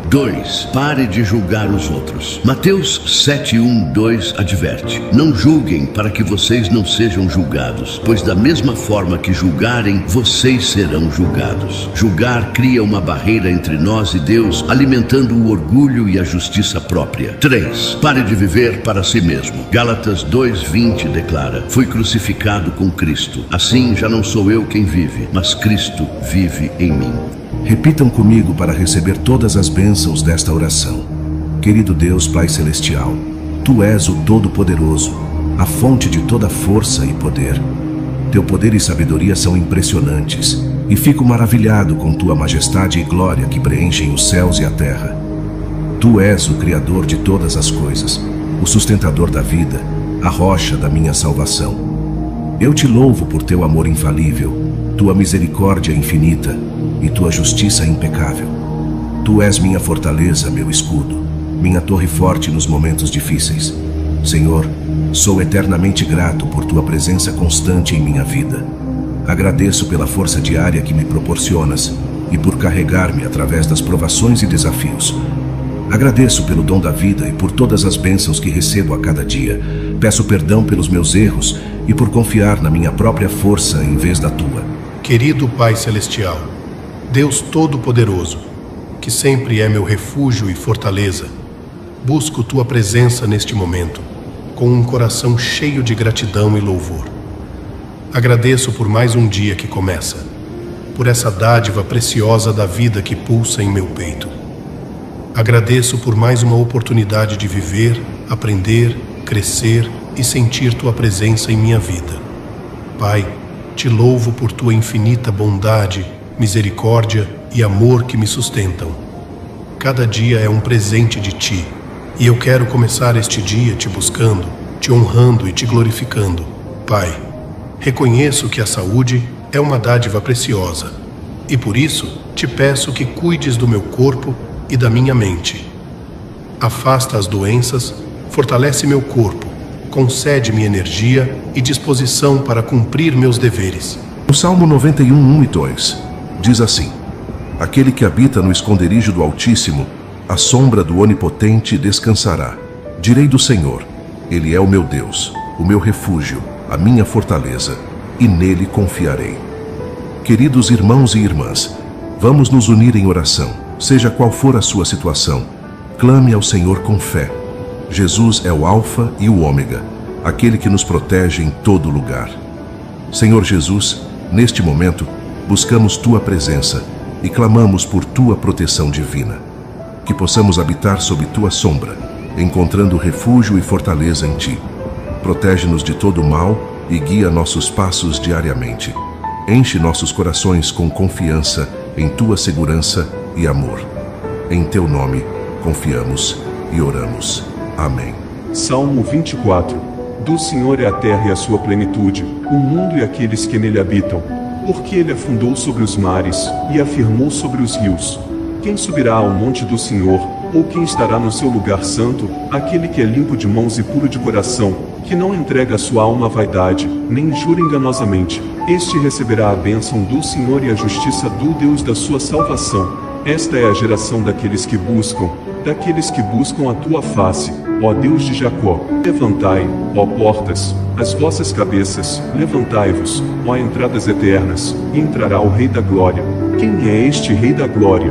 dois. Pare de julgar os outros. Mateus sete, um, dois adverte: não julguem para que vocês não sejam julgados, pois da mesma forma que julgarem, vocês serão julgados. Julgar cria uma barreira entre nós e Deus, alimentando o orgulho e a justiça própria. três. Pare de viver para si mesmo. Gálatas dois, vinte declara: fui crucificado com Cristo. Assim já não sou eu quem vive, mas Cristo vive em mim. Repitam comigo para receber todas as bênçãos desta oração. Querido Deus Pai Celestial, Tu és o Todo-Poderoso, a fonte de toda força e poder. Teu poder e sabedoria são impressionantes, e fico maravilhado com Tua majestade e glória que preenchem os céus e a terra. Tu és o Criador de todas as coisas, o sustentador da vida, a rocha da minha salvação. Eu te louvo por Teu amor infalível, Tua misericórdia infinita e Tua justiça impecável. Tu és minha fortaleza, meu escudo, minha torre forte nos momentos difíceis. Senhor, sou eternamente grato por Tua presença constante em minha vida. Agradeço pela força diária que me proporcionas e por carregar-me através das provações e desafios. Agradeço pelo dom da vida e por todas as bênçãos que recebo a cada dia. Peço perdão pelos meus erros e por confiar na minha própria força em vez da Tua. Querido Pai Celestial, Deus Todo-Poderoso, que sempre é meu refúgio e fortaleza, busco Tua presença neste momento, com um coração cheio de gratidão e louvor. Agradeço por mais um dia que começa, por essa dádiva preciosa da vida que pulsa em meu peito. Agradeço por mais uma oportunidade de viver, aprender, crescer e sentir Tua presença em minha vida. Pai, Te louvo por Tua infinita bondade, misericórdia e amor que me sustentam. Cada dia é um presente de Ti, e eu quero começar este dia Te buscando, Te honrando e Te glorificando. Pai, reconheço que a saúde é uma dádiva preciosa, e por isso Te peço que cuides do meu corpo e da minha mente. Afasta as doenças, fortalece meu corpo, concede-me energia e disposição para cumprir meus deveres. O Salmo noventa e um, um e dois diz assim: aquele que habita no esconderijo do Altíssimo, à sombra do Onipotente descansará. Direi do Senhor: Ele é o meu Deus, o meu refúgio, a minha fortaleza, e nele confiarei. Queridos irmãos e irmãs, vamos nos unir em oração, seja qual for a sua situação. Clame ao Senhor com fé. Jesus é o Alfa e o Ômega, aquele que nos protege em todo lugar. Senhor Jesus, neste momento, buscamos Tua presença e clamamos por Tua proteção divina. Que possamos habitar sob Tua sombra, encontrando refúgio e fortaleza em Ti. Protege-nos de todo o mal e guia nossos passos diariamente. Enche nossos corações com confiança em Tua segurança e amor. Em Teu nome, confiamos e oramos. Amém. Salmo vinte e quatro. Do Senhor é a terra e a sua plenitude, o mundo e aqueles que nele habitam. Porque ele afundou sobre os mares e afirmou sobre os rios. Quem subirá ao monte do Senhor, ou quem estará no seu lugar santo? Aquele que é limpo de mãos e puro de coração, que não entrega a sua alma à vaidade, nem jura enganosamente. Este receberá a bênção do Senhor e a justiça do Deus da sua salvação. Esta é a geração daqueles que buscam, daqueles que buscam a Tua face, ó Deus de Jacó. Levantai, ó portas, as vossas cabeças, levantai-vos, ó entradas eternas, e entrará o Rei da Glória. Quem é este Rei da Glória?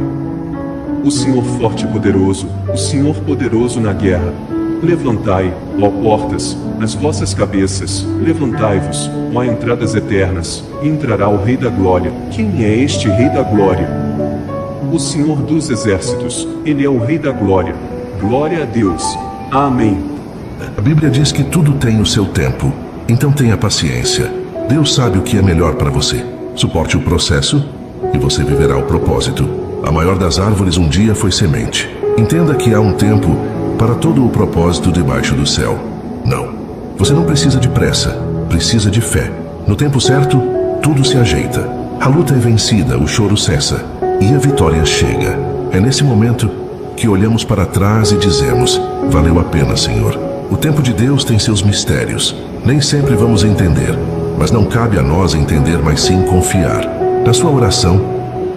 O Senhor forte e poderoso, o Senhor poderoso na guerra. Levantai, ó portas, as vossas cabeças, levantai-vos, ó entradas eternas, e entrará o Rei da Glória. Quem é este Rei da Glória? O Senhor dos Exércitos, Ele é o Rei da Glória. Glória a Deus. Amém. A Bíblia diz que tudo tem o seu tempo, então tenha paciência. Deus sabe o que é melhor para você. Suporte o processo e você viverá o propósito. A maior das árvores um dia foi semente. Entenda que há um tempo para todo o propósito debaixo do céu. Não, você não precisa de pressa, precisa de fé. No tempo certo, tudo se ajeita. A luta é vencida, o choro cessa e a vitória chega. É nesse momento que olhamos para trás e dizemos: valeu a pena, Senhor. O tempo de Deus tem seus mistérios. Nem sempre vamos entender, mas não cabe a nós entender, mas sim confiar. Na sua oração,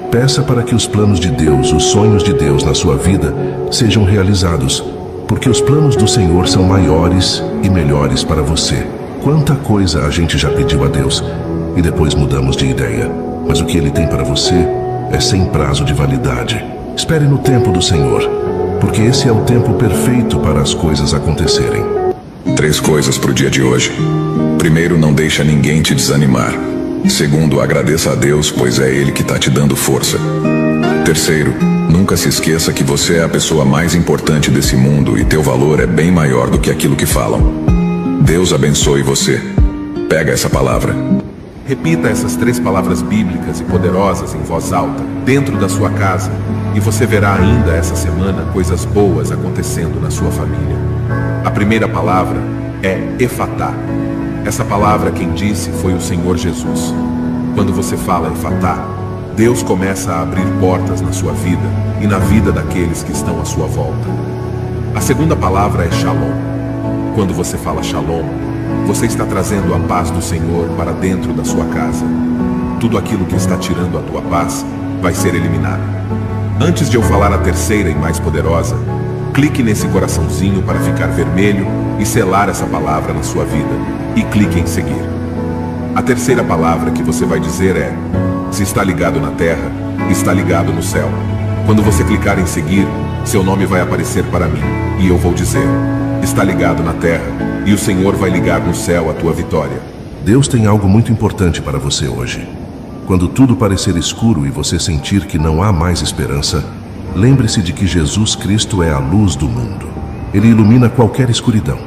Peça para que os planos de Deus, os sonhos de Deus na sua vida sejam realizados, porque os planos do Senhor são maiores e melhores para você. Quanta coisa a gente já pediu a Deus e depois mudamos de ideia. Mas o que Ele tem para você é sem prazo de validade. Espere no tempo do Senhor, porque esse é o tempo perfeito para as coisas acontecerem. Três coisas para o dia de hoje. Primeiro, não deixa ninguém te desanimar. Segundo, agradeça a Deus, pois é Ele que está te dando força. Terceiro, nunca se esqueça que você é a pessoa mais importante desse mundo e teu valor é bem maior do que aquilo que falam. Deus abençoe você. Pega essa palavra. Repita essas três palavras bíblicas e poderosas em voz alta, dentro da sua casa, e você verá ainda essa semana coisas boas acontecendo na sua família. A primeira palavra é Efatá. Essa palavra quem disse foi o Senhor Jesus. Quando você fala Efatá, Deus começa a abrir portas na sua vida e na vida daqueles que estão à sua volta. A segunda palavra é Shalom. Quando você fala Shalom, você está trazendo a paz do Senhor para dentro da sua casa. Tudo aquilo que está tirando a tua paz vai ser eliminado. Antes de eu falar a terceira e mais poderosa, clique nesse coraçãozinho para ficar vermelho e selar essa palavra na sua vida. E clique em seguir. A terceira palavra que você vai dizer é: se está ligado na terra, está ligado no céu. Quando você clicar em seguir, seu nome vai aparecer para mim, e eu vou dizer: está ligado na terra, e o Senhor vai ligar no céu a tua vitória. Deus tem algo muito importante para você hoje. Quando tudo parecer escuro e você sentir que não há mais esperança, lembre-se de que Jesus Cristo é a luz do mundo. Ele ilumina qualquer escuridão.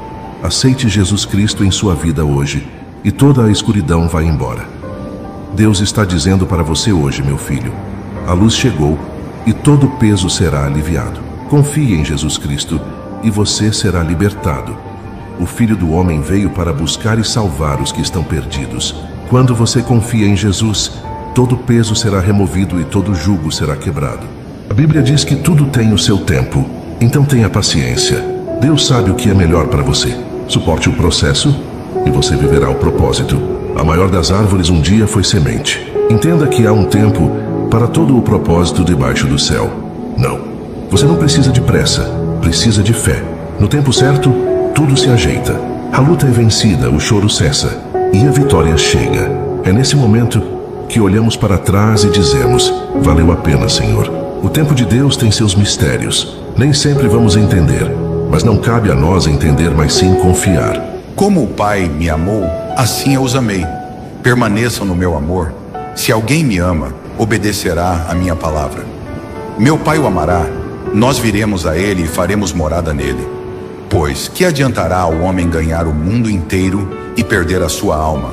Aceite Jesus Cristo em sua vida hoje, e toda a escuridão vai embora. Deus está dizendo para você hoje, meu filho: a luz chegou e todo peso será aliviado. Confie em Jesus Cristo e você será libertado. O Filho do Homem veio para buscar e salvar os que estão perdidos. Quando você confia em Jesus, todo peso será removido e todo jugo será quebrado. A Bíblia diz que tudo tem o seu tempo, então tenha paciência. Deus sabe o que é melhor para você. Suporte o processo e você viverá o propósito. A maior das árvores um dia foi semente. Entenda que há um tempo para todo o propósito debaixo do céu. Não, você não precisa de pressa, precisa de fé. No tempo certo, tudo se ajeita. A luta é vencida, o choro cessa e a vitória chega. É nesse momento que olhamos para trás e dizemos: valeu a pena, Senhor. O tempo de Deus tem seus mistérios. Nem sempre vamos entender, mas não cabe a nós entender, mas sim confiar. Como o Pai me amou, assim eu os amei. Permaneçam no meu amor. Se alguém me ama, obedecerá a minha palavra. Meu Pai o amará, nós viremos a ele e faremos morada nele. Pois que adiantará ao homem ganhar o mundo inteiro e perder a sua alma?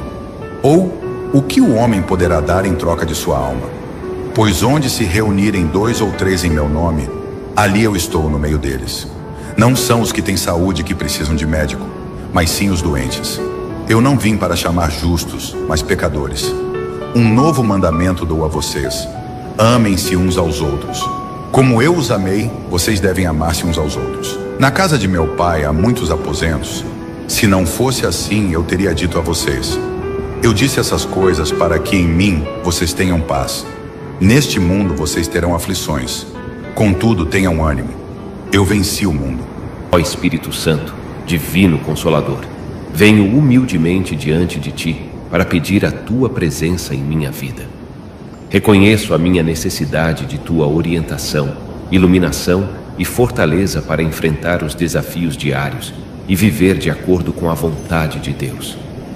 Ou o que o homem poderá dar em troca de sua alma? Pois onde se reunirem dois ou três em meu nome, ali eu estou no meio deles. Não são os que têm saúde que precisam de médico, mas sim os doentes. Eu não vim para chamar justos, mas pecadores. Um novo mandamento dou a vocês: amem-se uns aos outros. Como eu os amei, vocês devem amar-se uns aos outros. Na casa de meu pai há muitos aposentos. Se não fosse assim, eu teria dito a vocês. Eu disse essas coisas para que em mim vocês tenham paz. Neste mundo vocês terão aflições. Contudo, tenham ânimo. Eu venci o mundo. Ó Espírito Santo, Divino Consolador, venho humildemente diante de Ti para pedir a Tua presença em minha vida. Reconheço a minha necessidade de Tua orientação, iluminação e fortaleza para enfrentar os desafios diários e viver de acordo com a vontade de Deus.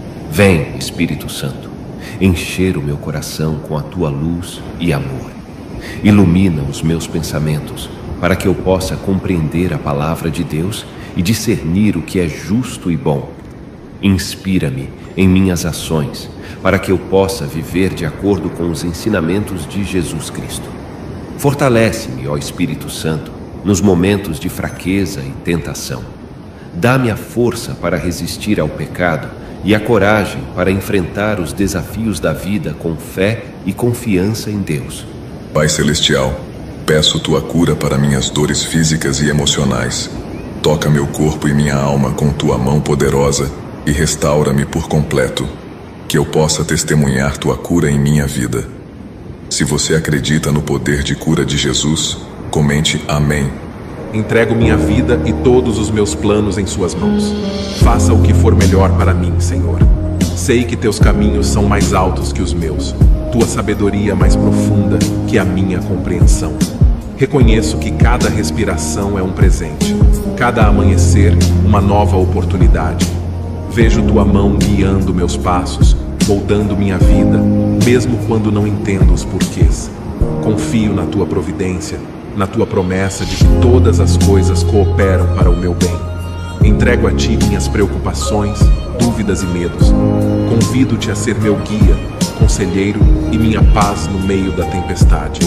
Vem, Espírito Santo, encher o meu coração com a Tua luz e amor. Ilumina os meus pensamentos para que eu possa compreender a palavra de Deus e discernir o que é justo e bom. Inspira-me em minhas ações para que eu possa viver de acordo com os ensinamentos de Jesus Cristo. Fortalece-me, ó Espírito Santo, nos momentos de fraqueza e tentação. Dá-me a força para resistir ao pecado e a coragem para enfrentar os desafios da vida com fé e confiança em Deus. Pai Celestial, peço Tua cura para minhas dores físicas e emocionais. Toca meu corpo e minha alma com Tua mão poderosa e restaura-me por completo, que eu possa testemunhar Tua cura em minha vida. Se você acredita no poder de cura de Jesus, comente amém. Entrego minha vida e todos os meus planos em suas mãos. Faça o que for melhor para mim, Senhor. Sei que teus caminhos são mais altos que os meus, tua sabedoria mais profunda que a minha compreensão. Reconheço que cada respiração é um presente, cada amanhecer uma nova oportunidade. Vejo tua mão guiando meus passos, moldando minha vida, mesmo quando não entendo os porquês. Confio na tua providência, na tua promessa de que todas as coisas cooperam para o meu bem. Entrego a ti minhas preocupações, dúvidas e medos. Convido-te a ser meu guia, conselheiro e minha paz no meio da tempestade.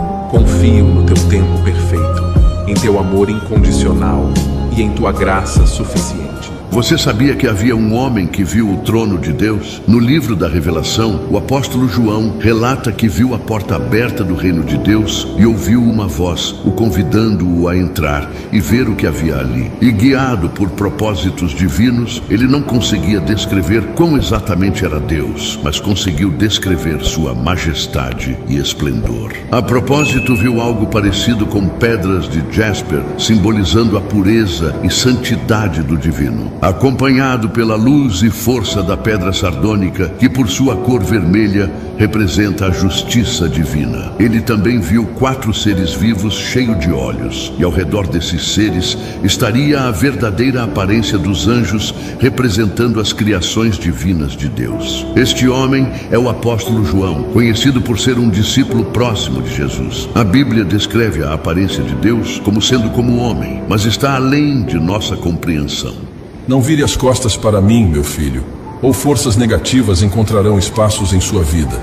Confio no teu tempo perfeito, em teu amor incondicional e em tua graça suficiente. Você sabia que havia um homem que viu o trono de Deus? No livro da Revelação, o apóstolo João relata que viu a porta aberta do reino de Deus e ouviu uma voz, o convidando-o a entrar e ver o que havia ali. E guiado por propósitos divinos, ele não conseguia descrever quão exatamente era Deus, mas conseguiu descrever sua majestade e esplendor. A propósito, viu algo parecido com pedras de jasper, simbolizando a pureza e santidade do divino, acompanhado pela luz e força da pedra sardônica, que por sua cor vermelha representa a justiça divina. Ele também viu quatro seres vivos cheios de olhos, e ao redor desses seres estaria a verdadeira aparência dos anjos, representando as criações divinas de Deus. Este homem é o apóstolo João, conhecido por ser um discípulo próximo de Jesus. A Bíblia descreve a aparência de Deus como sendo como homem, mas está além de nossa compreensão. Não vire as costas para mim, meu filho, ou forças negativas encontrarão espaços em sua vida.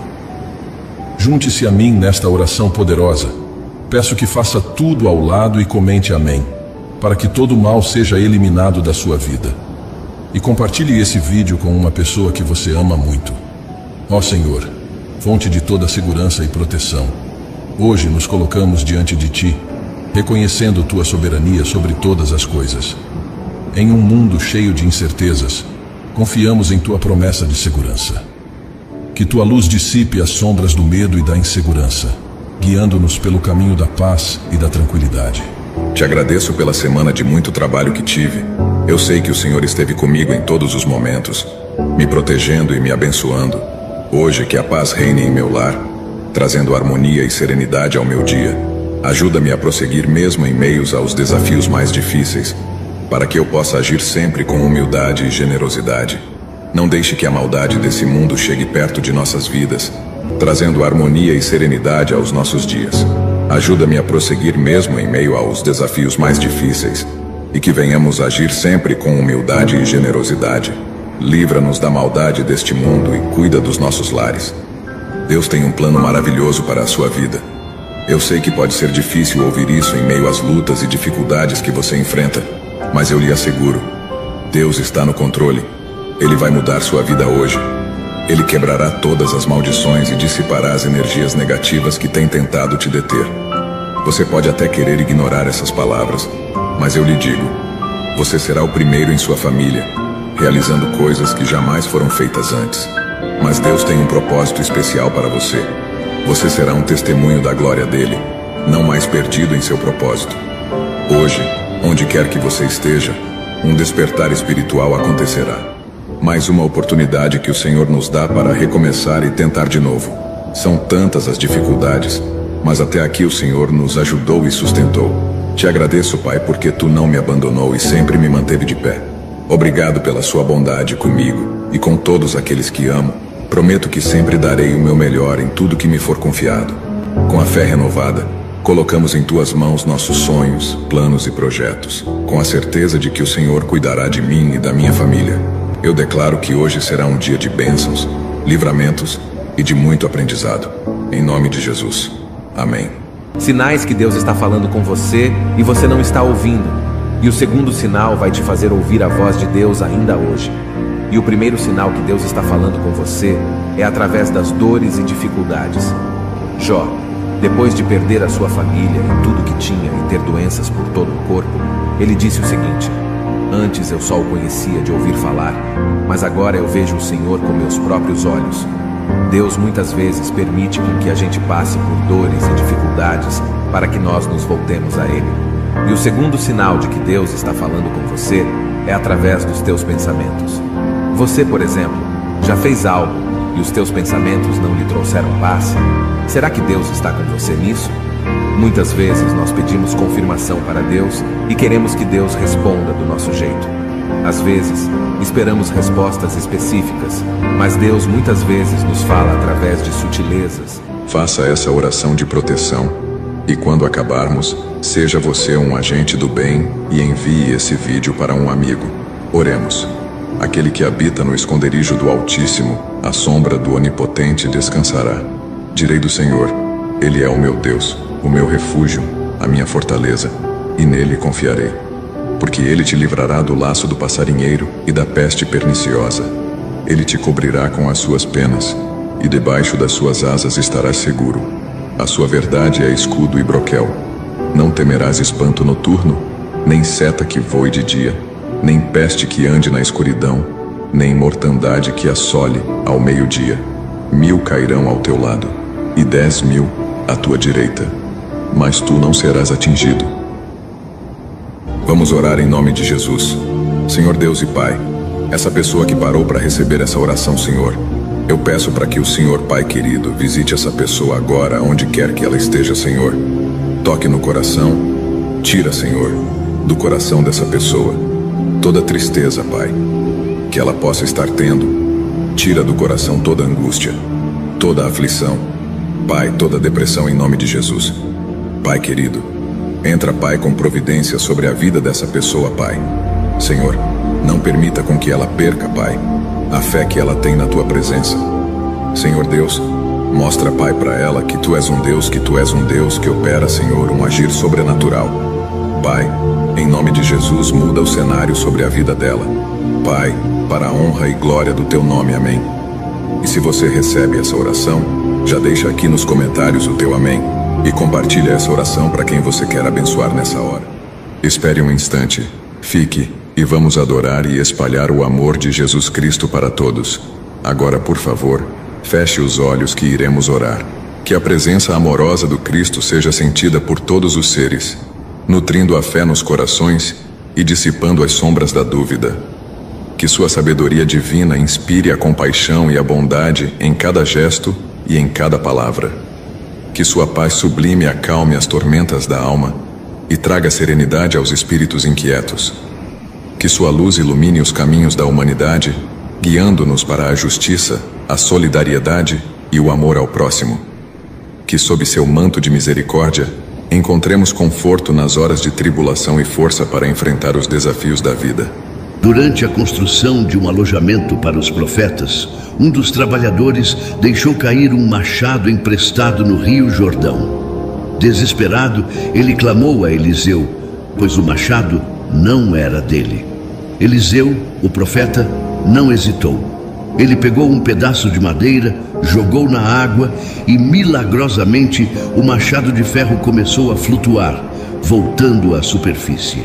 Junte-se a mim nesta oração poderosa. Peço que faça tudo ao lado e comente amém, para que todo mal seja eliminado da sua vida. E compartilhe esse vídeo com uma pessoa que você ama muito. Ó Senhor, fonte de toda segurança e proteção, hoje nos colocamos diante de Ti, reconhecendo Tua soberania sobre todas as coisas. Em um mundo cheio de incertezas, confiamos em Tua promessa de segurança. Que Tua luz dissipe as sombras do medo e da insegurança, guiando-nos pelo caminho da paz e da tranquilidade. Te agradeço pela semana de muito trabalho que tive. Eu sei que o Senhor esteve comigo em todos os momentos, me protegendo e me abençoando. Hoje que a paz reine em meu lar, trazendo harmonia e serenidade ao meu dia. Ajuda-me a prosseguir mesmo em meios aos desafios mais difíceis, para que eu possa agir sempre com humildade e generosidade. Não deixe que a maldade desse mundo chegue perto de nossas vidas, trazendo harmonia e serenidade aos nossos dias. Ajuda-me a prosseguir mesmo em meio aos desafios mais difíceis, e que venhamos agir sempre com humildade e generosidade. Livra-nos da maldade deste mundo e cuida dos nossos lares. Deus tem um plano maravilhoso para a sua vida. Eu sei que pode ser difícil ouvir isso em meio às lutas e dificuldades que você enfrenta, mas eu lhe asseguro, Deus está no controle. Ele vai mudar sua vida hoje. Ele quebrará todas as maldições e dissipará as energias negativas que têm tentado te deter. Você pode até querer ignorar essas palavras, mas eu lhe digo, você será o primeiro em sua família, realizando coisas que jamais foram feitas antes. Mas Deus tem um propósito especial para você. Você será um testemunho da glória dele, não mais perdido em seu propósito. Hoje, onde quer que você esteja, um despertar espiritual acontecerá. Mais uma oportunidade que o Senhor nos dá para recomeçar e tentar de novo. São tantas as dificuldades, mas até aqui o Senhor nos ajudou e sustentou. Te agradeço, Pai, porque Tu não me abandonou e sempre me manteve de pé. Obrigado pela Sua bondade comigo e com todos aqueles que amo. Prometo que sempre darei o meu melhor em tudo que me for confiado. Com a fé renovada, colocamos em Tuas mãos nossos sonhos, planos e projetos, com a certeza de que o Senhor cuidará de mim e da minha família. Eu declaro que hoje será um dia de bênçãos, livramentos e de muito aprendizado. Em nome de Jesus. Amém. Sinais que Deus está falando com você e você não está ouvindo. E o segundo sinal vai te fazer ouvir a voz de Deus ainda hoje. E o primeiro sinal que Deus está falando com você é através das dores e dificuldades. Jó, depois de perder a sua família e tudo que tinha e ter doenças por todo o corpo, ele disse o seguinte: antes eu só o conhecia de ouvir falar, mas agora eu vejo o Senhor com meus próprios olhos. Deus muitas vezes permite com que a gente passe por dores e dificuldades para que nós nos voltemos a Ele. E o segundo sinal de que Deus está falando com você é através dos teus pensamentos. Você, por exemplo, já fez algo e os teus pensamentos não lhe trouxeram paz? Será que Deus está com você nisso? Muitas vezes nós pedimos confirmação para Deus e queremos que Deus responda do nosso jeito. Às vezes, esperamos respostas específicas, mas Deus muitas vezes nos fala através de sutilezas. Faça essa oração de proteção e quando acabarmos, seja você um agente do bem e envie esse vídeo para um amigo. Oremos. Aquele que habita no esconderijo do Altíssimo, à sombra do Onipotente descansará. Direi do Senhor, Ele é o meu Deus, o meu refúgio, a minha fortaleza, e nele confiarei. Porque Ele te livrará do laço do passarinheiro e da peste perniciosa. Ele te cobrirá com as suas penas, e debaixo das suas asas estarás seguro. A sua verdade é escudo e broquel. Não temerás espanto noturno, nem seta que voe de dia, nem peste que ande na escuridão, nem mortandade que assole ao meio-dia. Mil cairão ao teu lado, e dez mil à tua direita, mas tu não serás atingido. Vamos orar em nome de Jesus. Senhor Deus e Pai, essa pessoa que parou para receber essa oração, Senhor, eu peço para que o Senhor, Pai querido, visite essa pessoa agora, onde quer que ela esteja, Senhor. Toque no coração, tira, Senhor, do coração dessa pessoa toda tristeza, Pai, que ela possa estar tendo. Tira do coração toda angústia, toda aflição, Pai, toda depressão em nome de Jesus. Pai querido, entra, Pai, com providência sobre a vida dessa pessoa, Pai. Senhor, não permita com que ela perca, Pai, a fé que ela tem na Tua presença. Senhor Deus, mostra, Pai, para ela que Tu és um Deus, que Tu és um Deus que opera, Senhor, um agir sobrenatural. Pai, em nome de Jesus, muda o cenário sobre a vida dela. Pai, para a honra e glória do Teu nome, amém. E se você recebe essa oração, já deixa aqui nos comentários o teu amém e compartilha essa oração para quem você quer abençoar nessa hora. Espere um instante, fique e vamos adorar e espalhar o amor de Jesus Cristo para todos. Agora, por favor, feche os olhos que iremos orar. Que a presença amorosa do Cristo seja sentida por todos os seres, nutrindo a fé nos corações e dissipando as sombras da dúvida. Que sua sabedoria divina inspire a compaixão e a bondade em cada gesto e em cada palavra. Que sua paz sublime acalme as tormentas da alma e traga serenidade aos espíritos inquietos. Que sua luz ilumine os caminhos da humanidade, guiando-nos para a justiça, a solidariedade e o amor ao próximo. Que sob seu manto de misericórdia, encontremos conforto nas horas de tribulação e força para enfrentar os desafios da vida. Durante a construção de um alojamento para os profetas, um dos trabalhadores deixou cair um machado emprestado no Rio Jordão. Desesperado, ele clamou a Eliseu, pois o machado não era dele. Eliseu, o profeta, não hesitou. Ele pegou um pedaço de madeira, jogou na água e, milagrosamente, o machado de ferro começou a flutuar, voltando à superfície.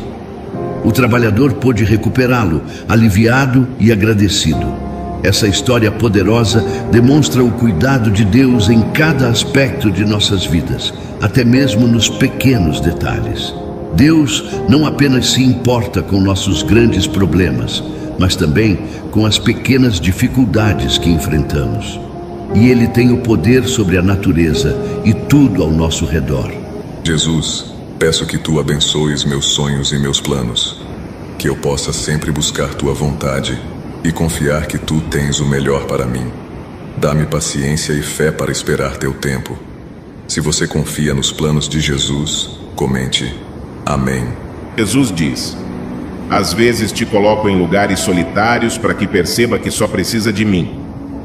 O trabalhador pôde recuperá-lo, aliviado e agradecido. Essa história poderosa demonstra o cuidado de Deus em cada aspecto de nossas vidas, até mesmo nos pequenos detalhes. Deus não apenas se importa com nossos grandes problemas, mas também com as pequenas dificuldades que enfrentamos. E Ele tem o poder sobre a natureza e tudo ao nosso redor. Jesus, peço que Tu abençoes meus sonhos e meus planos, que eu possa sempre buscar Tua vontade e confiar que Tu tens o melhor para mim. Dá-me paciência e fé para esperar Teu tempo. Se você confia nos planos de Jesus, comente amém. Jesus diz: às vezes te coloco em lugares solitários para que perceba que só precisa de mim.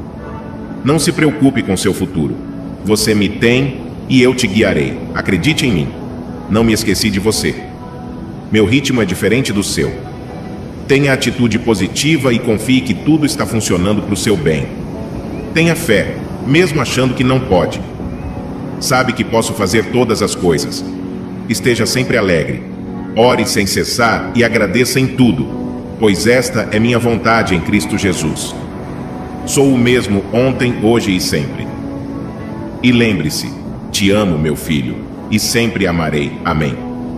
Não se preocupe com seu futuro. Você me tem e eu te guiarei. Acredite em mim. Não me esqueci de você. Meu ritmo é diferente do seu. Tenha atitude positiva e confie que tudo está funcionando para o seu bem. Tenha fé, mesmo achando que não pode. Sabe que posso fazer todas as coisas. Esteja sempre alegre. Ore sem cessar e agradeça em tudo, pois esta é minha vontade em Cristo Jesus. Sou o mesmo ontem, hoje e sempre. E lembre-se, te amo, meu filho, e sempre amarei. Amém.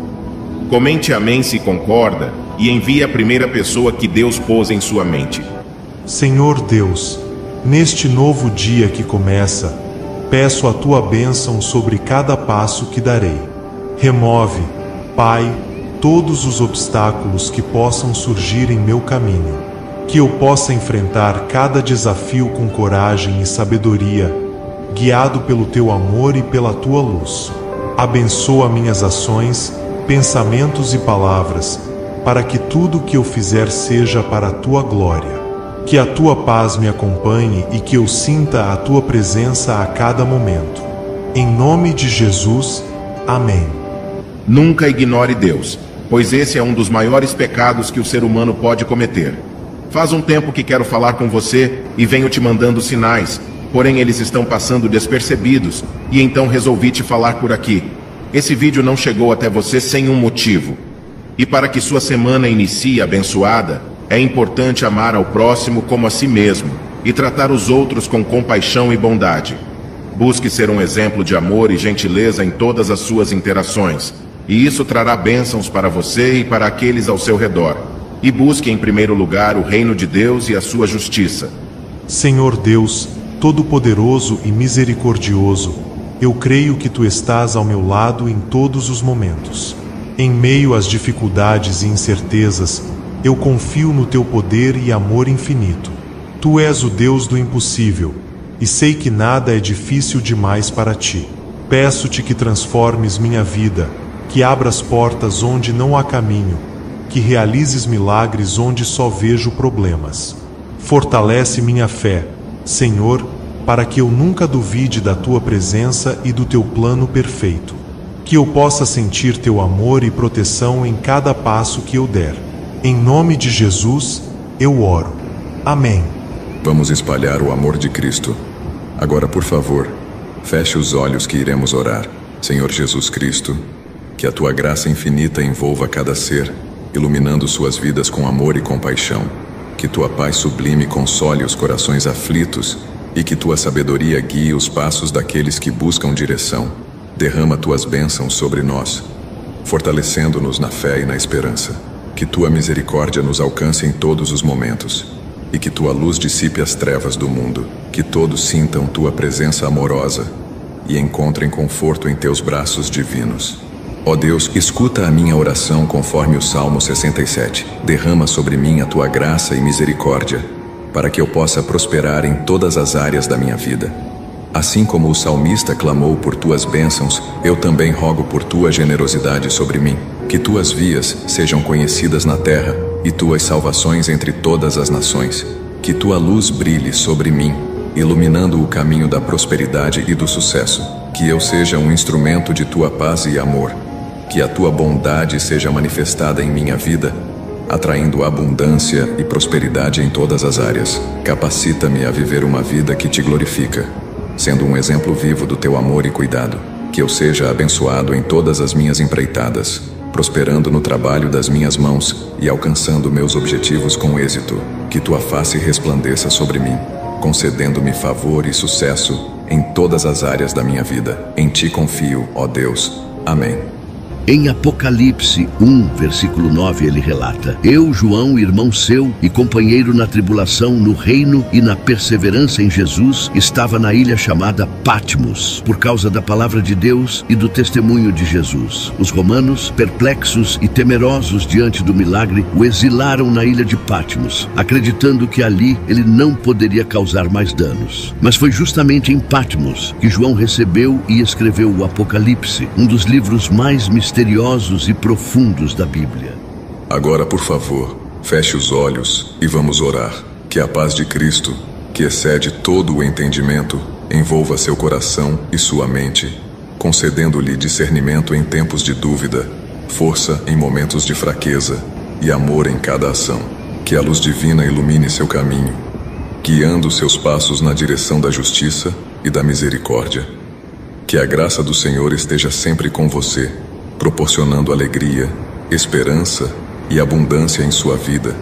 Comente amém se concorda e envie a primeira pessoa que Deus pôs em sua mente. Senhor Deus, neste novo dia que começa, peço a tua bênção sobre cada passo que darei. Remove, Pai, todos os obstáculos que possam surgir em meu caminho. Que eu possa enfrentar cada desafio com coragem e sabedoria, guiado pelo teu amor e pela tua luz. Abençoa minhas ações, pensamentos e palavras, para que tudo o que eu fizer seja para a tua glória. Que a tua paz me acompanhe e que eu sinta a tua presença a cada momento. Em nome de Jesus, amém. Nunca ignore Deus, pois esse é um dos maiores pecados que o ser humano pode cometer. Faz um tempo que quero falar com você e venho te mandando sinais, porém eles estão passando despercebidos, e então resolvi te falar por aqui. Esse vídeo não chegou até você sem um motivo. E para que sua semana inicie abençoada, é importante amar ao próximo como a si mesmo e tratar os outros com compaixão e bondade. Busque ser um exemplo de amor e gentileza em todas as suas interações, e isso trará bênçãos para você e para aqueles ao seu redor. E busque em primeiro lugar o reino de Deus e a sua justiça. Senhor Deus, Todo-Poderoso e Misericordioso, eu creio que Tu estás ao meu lado em todos os momentos. Em meio às dificuldades e incertezas, eu confio no Teu poder e amor infinito. Tu és o Deus do impossível, e sei que nada é difícil demais para Ti. Peço-te que transformes minha vida, que abras portas onde não há caminho, que realizes milagres onde só vejo problemas. Fortalece minha fé, Senhor, para que eu nunca duvide da Tua presença e do Teu plano perfeito. Que eu possa sentir Teu amor e proteção em cada passo que eu der. Em nome de Jesus, eu oro. Amém. Vamos espalhar o amor de Cristo. Agora, por favor, feche os olhos que iremos orar. Senhor Jesus Cristo, que a Tua graça infinita envolva cada ser, iluminando suas vidas com amor e compaixão. Que Tua paz sublime console os corações aflitos e que Tua sabedoria guie os passos daqueles que buscam direção. Derrama Tuas bênçãos sobre nós, fortalecendo-nos na fé e na esperança. Que Tua misericórdia nos alcance em todos os momentos e que Tua luz dissipe as trevas do mundo. Que todos sintam Tua presença amorosa e encontrem conforto em Teus braços divinos. Ó Deus, escuta a minha oração conforme o Salmo sessenta e sete. Derrama sobre mim a Tua graça e misericórdia, para que eu possa prosperar em todas as áreas da minha vida. Assim como o salmista clamou por Tuas bênçãos, eu também rogo por Tua generosidade sobre mim. Que Tuas vias sejam conhecidas na terra e Tuas salvações entre todas as nações. Que Tua luz brilhe sobre mim, iluminando o caminho da prosperidade e do sucesso. Que eu seja um instrumento de Tua paz e amor. Que a Tua bondade seja manifestada em minha vida, atraindo abundância e prosperidade em todas as áreas. Capacita-me a viver uma vida que Te glorifica, sendo um exemplo vivo do Teu amor e cuidado. Que eu seja abençoado em todas as minhas empreitadas, prosperando no trabalho das minhas mãos e alcançando meus objetivos com êxito. Que Tua face resplandeça sobre mim, concedendo-me favor e sucesso em todas as áreas da minha vida. Em Ti confio, ó Deus. Amém. Em Apocalipse um, versículo nove, ele relata: Eu, João, irmão seu e companheiro na tribulação, no reino e na perseverança em Jesus, estava na ilha chamada Patmos, por causa da palavra de Deus e do testemunho de Jesus. Os romanos, perplexos e temerosos diante do milagre, o exilaram na ilha de Patmos, acreditando que ali ele não poderia causar mais danos. Mas foi justamente em Patmos que João recebeu e escreveu o Apocalipse, um dos livros mais misteriosos misteriosos e profundos da Bíblia. Agora, por favor, feche os olhos e vamos orar. Que a paz de Cristo, que excede todo o entendimento, envolva seu coração e sua mente, concedendo-lhe discernimento em tempos de dúvida, força em momentos de fraqueza e amor em cada ação. Que a luz divina ilumine seu caminho, guiando seus passos na direção da justiça e da misericórdia. Que a graça do Senhor esteja sempre com você, proporcionando alegria, esperança e abundância em sua vida.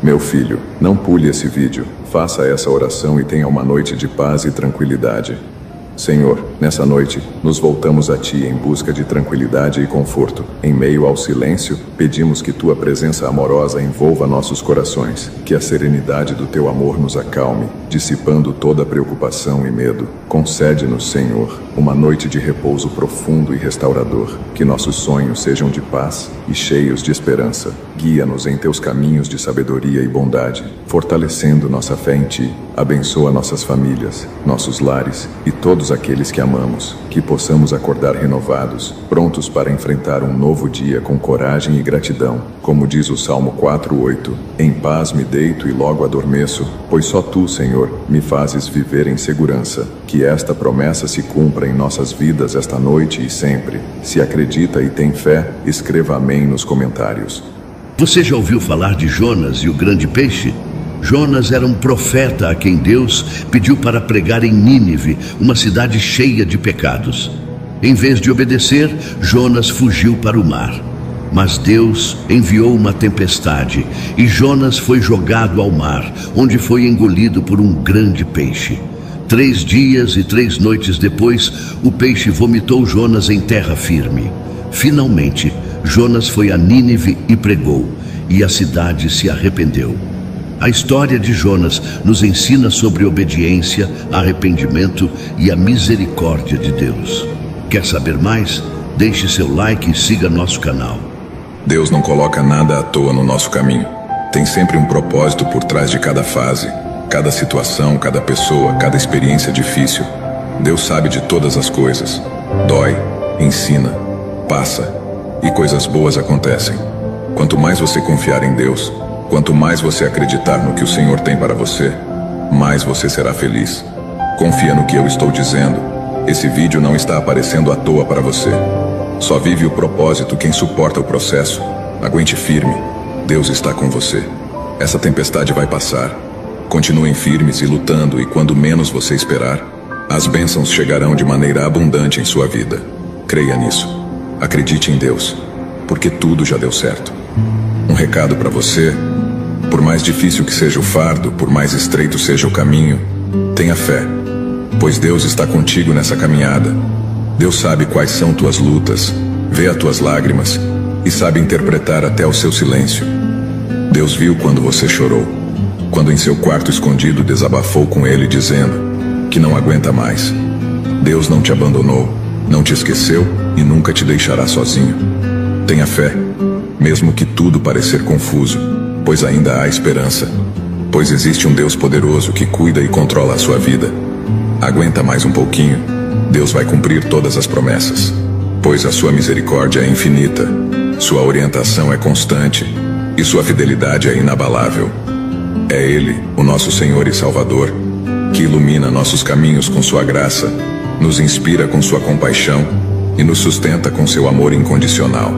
Meu filho, não pule esse vídeo. Faça essa oração e tenha uma noite de paz e tranquilidade. Senhor, nessa noite, nos voltamos a Ti em busca de tranquilidade e conforto. Em meio ao silêncio, pedimos que Tua presença amorosa envolva nossos corações, que a serenidade do Teu amor nos acalme, dissipando toda preocupação e medo. Concede-nos, Senhor, uma noite de repouso profundo e restaurador, que nossos sonhos sejam de paz e cheios de esperança. Guia-nos em Teus caminhos de sabedoria e bondade, fortalecendo nossa fé em Ti. Abençoa nossas famílias, nossos lares e todos aqueles que amamos, que possamos acordar renovados, prontos para enfrentar um novo dia com coragem e gratidão. Como diz o Salmo quatro, oito, em paz me deito e logo adormeço, pois só Tu, Senhor, me fazes viver em segurança. Que esta promessa se cumpra em nossas vidas esta noite e sempre. Se acredita e tem fé, escreva amém nos comentários. Você já ouviu falar de Jonas e o grande peixe? Jonas era um profeta a quem Deus pediu para pregar em Nínive, uma cidade cheia de pecados. Em vez de obedecer, Jonas fugiu para o mar. Mas Deus enviou uma tempestade e Jonas foi jogado ao mar, onde foi engolido por um grande peixe. Três dias e três noites depois, o peixe vomitou Jonas em terra firme. Finalmente, Jonas foi a Nínive e pregou, e a cidade se arrependeu. A história de Jonas nos ensina sobre obediência, arrependimento e a misericórdia de Deus. Quer saber mais? Deixe seu like e siga nosso canal. Deus não coloca nada à toa no nosso caminho. Tem sempre um propósito por trás de cada fase, cada situação, cada pessoa, cada experiência difícil. Deus sabe de todas as coisas. Dói, ensina, passa e coisas boas acontecem. Quanto mais você confiar em Deus, quanto mais você acreditar no que o Senhor tem para você, mais você será feliz. Confia no que eu estou dizendo. Esse vídeo não está aparecendo à toa para você. Só vive o propósito quem suporta o processo. Aguente firme. Deus está com você. Essa tempestade vai passar. Continuem firmes e lutando, e quando menos você esperar, as bênçãos chegarão de maneira abundante em sua vida. Creia nisso. Acredite em Deus, porque tudo já deu certo. Um recado para você: por mais difícil que seja o fardo, por mais estreito seja o caminho, tenha fé, pois Deus está contigo nessa caminhada. Deus sabe quais são tuas lutas, vê as tuas lágrimas e sabe interpretar até o seu silêncio. Deus viu quando você chorou, quando em seu quarto escondido desabafou com Ele dizendo que não aguenta mais. Deus não te abandonou, não te esqueceu e nunca te deixará sozinho. Tenha fé, mesmo que tudo parecer confuso, pois ainda há esperança, pois existe um Deus poderoso que cuida e controla a sua vida. Aguenta mais um pouquinho, Deus vai cumprir todas as promessas, pois a sua misericórdia é infinita, sua orientação é constante e sua fidelidade é inabalável. É Ele, o nosso Senhor e Salvador, que ilumina nossos caminhos com sua graça, nos inspira com sua compaixão e nos sustenta com seu amor incondicional.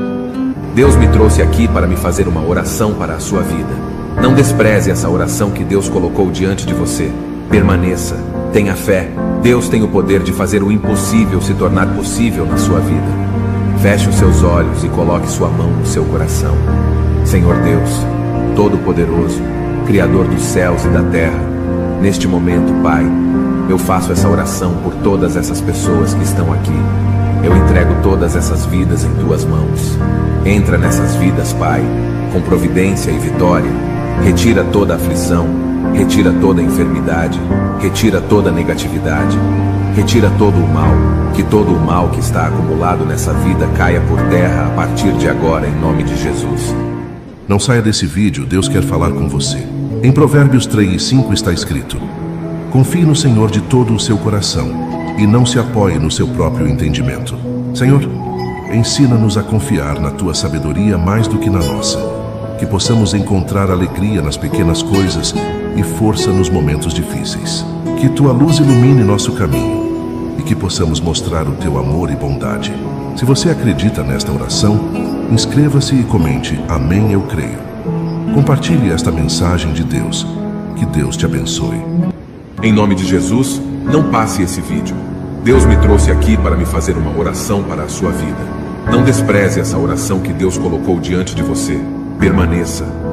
Deus me trouxe aqui para me fazer uma oração para a sua vida. Não despreze essa oração que Deus colocou diante de você. Permaneça, tenha fé. Deus tem o poder de fazer o impossível se tornar possível na sua vida. Feche os seus olhos e coloque sua mão no seu coração. Senhor Deus, Todo-Poderoso, Criador dos céus e da terra, neste momento, Pai, eu faço essa oração por todas essas pessoas que estão aqui. Eu entrego todas essas vidas em Tuas mãos. Entra nessas vidas, Pai, com providência e vitória. Retira toda aflição, retira toda enfermidade, retira toda negatividade, retira todo o mal, que todo o mal que está acumulado nessa vida caia por terra a partir de agora, em nome de Jesus. Não saia desse vídeo, Deus quer falar com você. Em Provérbios três, cinco está escrito: confie no Senhor de todo o seu coração e não se apoie no seu próprio entendimento. Senhor, ensina-nos a confiar na Tua sabedoria mais do que na nossa, que possamos encontrar alegria nas pequenas coisas e força nos momentos difíceis. Que Tua luz ilumine nosso caminho e que possamos mostrar o Teu amor e bondade. Se você acredita nesta oração, inscreva-se e comente Amém, eu creio. Compartilhe esta mensagem de Deus. Que Deus te abençoe. Em nome de Jesus, não passe esse vídeo. Deus me trouxe aqui para me fazer uma oração para a sua vida. Não despreze essa oração que Deus colocou diante de você. Permaneça,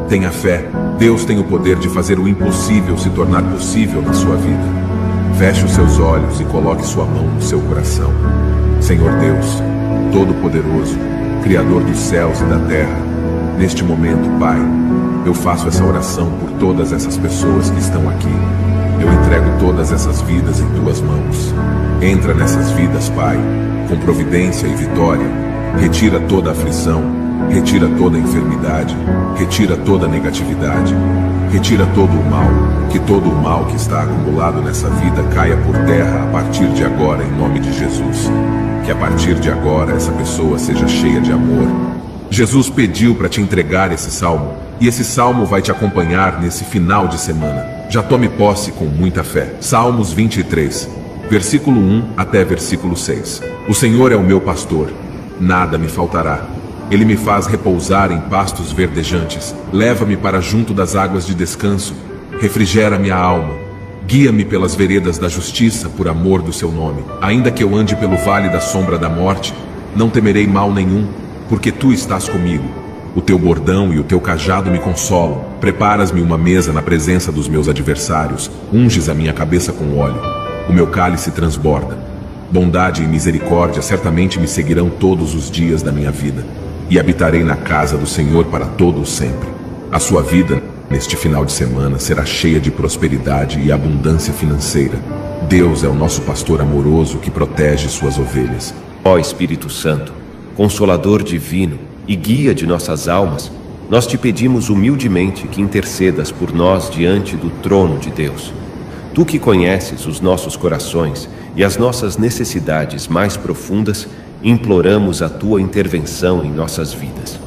Tenha fé. Deus tem o poder de fazer o impossível se tornar possível na sua vida. Feche os seus olhos e coloque sua mão no seu coração. Senhor Deus, Todo-Poderoso, Criador dos céus e da terra, neste momento, Pai, eu faço essa oração por todas essas pessoas que estão aqui. Eu entrego todas essas vidas em Tuas mãos. Entra nessas vidas, Pai, com providência e vitória. Retira toda aflição, retira toda enfermidade, retira toda negatividade, retira todo o mal, que todo o mal que está acumulado nessa vida caia por terra a partir de agora, em nome de Jesus. Que a partir de agora essa pessoa seja cheia de amor. Jesus pediu para te entregar esse salmo, e esse salmo vai te acompanhar nesse final de semana. Já tome posse com muita fé. Salmos vinte e três, versículo um até versículo seis. O Senhor é o meu pastor, nada me faltará. Ele me faz repousar em pastos verdejantes, leva-me para junto das águas de descanso, refrigera minha alma, guia-me pelas veredas da justiça por amor do seu nome. Ainda que eu ande pelo vale da sombra da morte, não temerei mal nenhum, porque tu estás comigo. O teu bordão e o teu cajado me consolam. Preparas-me uma mesa na presença dos meus adversários, unges a minha cabeça com óleo. O meu cálice transborda. Bondade e misericórdia certamente me seguirão todos os dias da minha vida, e habitarei na casa do Senhor para todo o sempre. A sua vida, neste final de semana, será cheia de prosperidade e abundância financeira. Deus é o nosso pastor amoroso que protege suas ovelhas. Ó Espírito Santo, Consolador divino e guia de nossas almas, nós te pedimos humildemente que intercedas por nós diante do trono de Deus. Tu que conheces os nossos corações e as nossas necessidades mais profundas, imploramos a tua intervenção em nossas vidas.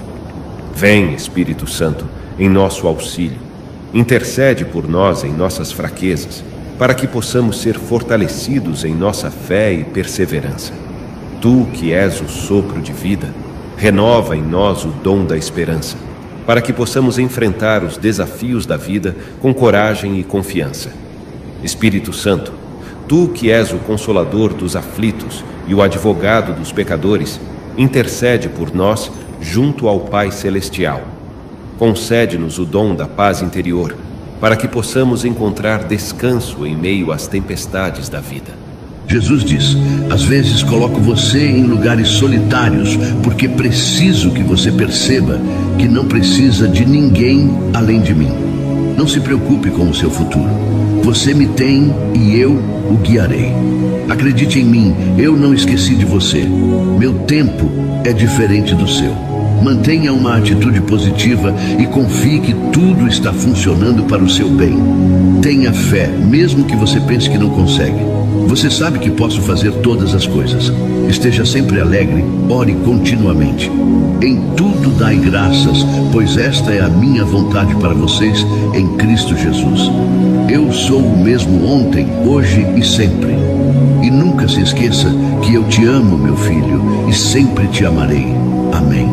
Vem, Espírito Santo, em nosso auxílio. Intercede por nós em nossas fraquezas, para que possamos ser fortalecidos em nossa fé e perseverança. Tu, que és o sopro de vida, renova em nós o dom da esperança, para que possamos enfrentar os desafios da vida com coragem e confiança. Espírito Santo, tu que és o consolador dos aflitos e o advogado dos pecadores, intercede por nós junto ao Pai Celestial. Concede-nos o dom da paz interior, para que possamos encontrar descanso em meio às tempestades da vida. Jesus diz: às vezes coloco você em lugares solitários, porque preciso que você perceba que não precisa de ninguém além de mim. Não se preocupe com o seu futuro. Você me tem e eu o guiarei. Acredite em mim, eu não esqueci de você. Meu tempo é diferente do seu. Mantenha uma atitude positiva e confie que tudo está funcionando para o seu bem. Tenha fé, mesmo que você pense que não consegue. Você sabe que posso fazer todas as coisas. Esteja sempre alegre, ore continuamente. Em tudo dai graças, pois esta é a minha vontade para vocês em Cristo Jesus. Eu sou o mesmo ontem, hoje e sempre. E nunca se esqueça que eu te amo, meu filho, e sempre te amarei. Amém.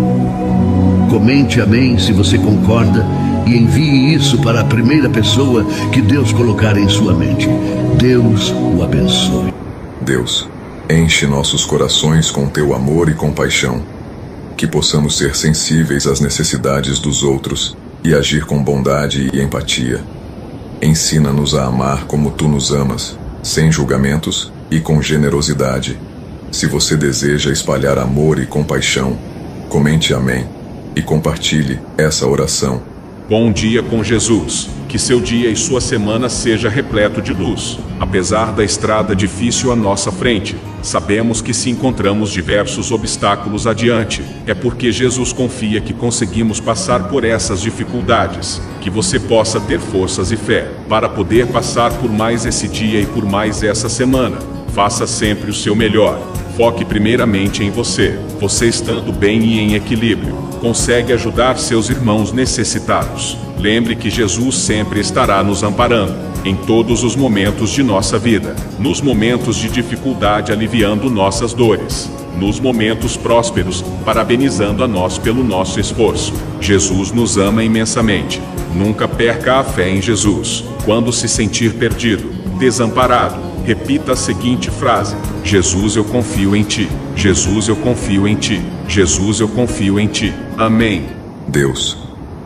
Comente amém se você concorda e envie isso para a primeira pessoa que Deus colocar em sua mente. Deus o abençoe. Deus, enche nossos corações com teu amor e compaixão, que possamos ser sensíveis às necessidades dos outros e agir com bondade e empatia. Ensina-nos a amar como tu nos amas, sem julgamentos e com generosidade. Se você deseja espalhar amor e compaixão, comente amém e compartilhe essa oração. Bom dia com Jesus. Que seu dia e sua semana seja repleto de luz. Apesar da estrada difícil à nossa frente, sabemos que se encontramos diversos obstáculos adiante, é porque Jesus confia que conseguimos passar por essas dificuldades. Que você possa ter forças e fé para poder passar por mais esse dia e por mais essa semana. Faça sempre o seu melhor. Foque primeiramente em você. Você estando bem e em equilíbrio, consegue ajudar seus irmãos necessitados. Lembre que Jesus sempre estará nos amparando, em todos os momentos de nossa vida. Nos momentos de dificuldade, aliviando nossas dores. Nos momentos prósperos, parabenizando a nós pelo nosso esforço. Jesus nos ama imensamente. Nunca perca a fé em Jesus. Quando se sentir perdido, desamparado, repita a seguinte frase: Jesus, eu confio em ti. Jesus, eu confio em ti. Jesus, eu confio em ti. Amém. Deus,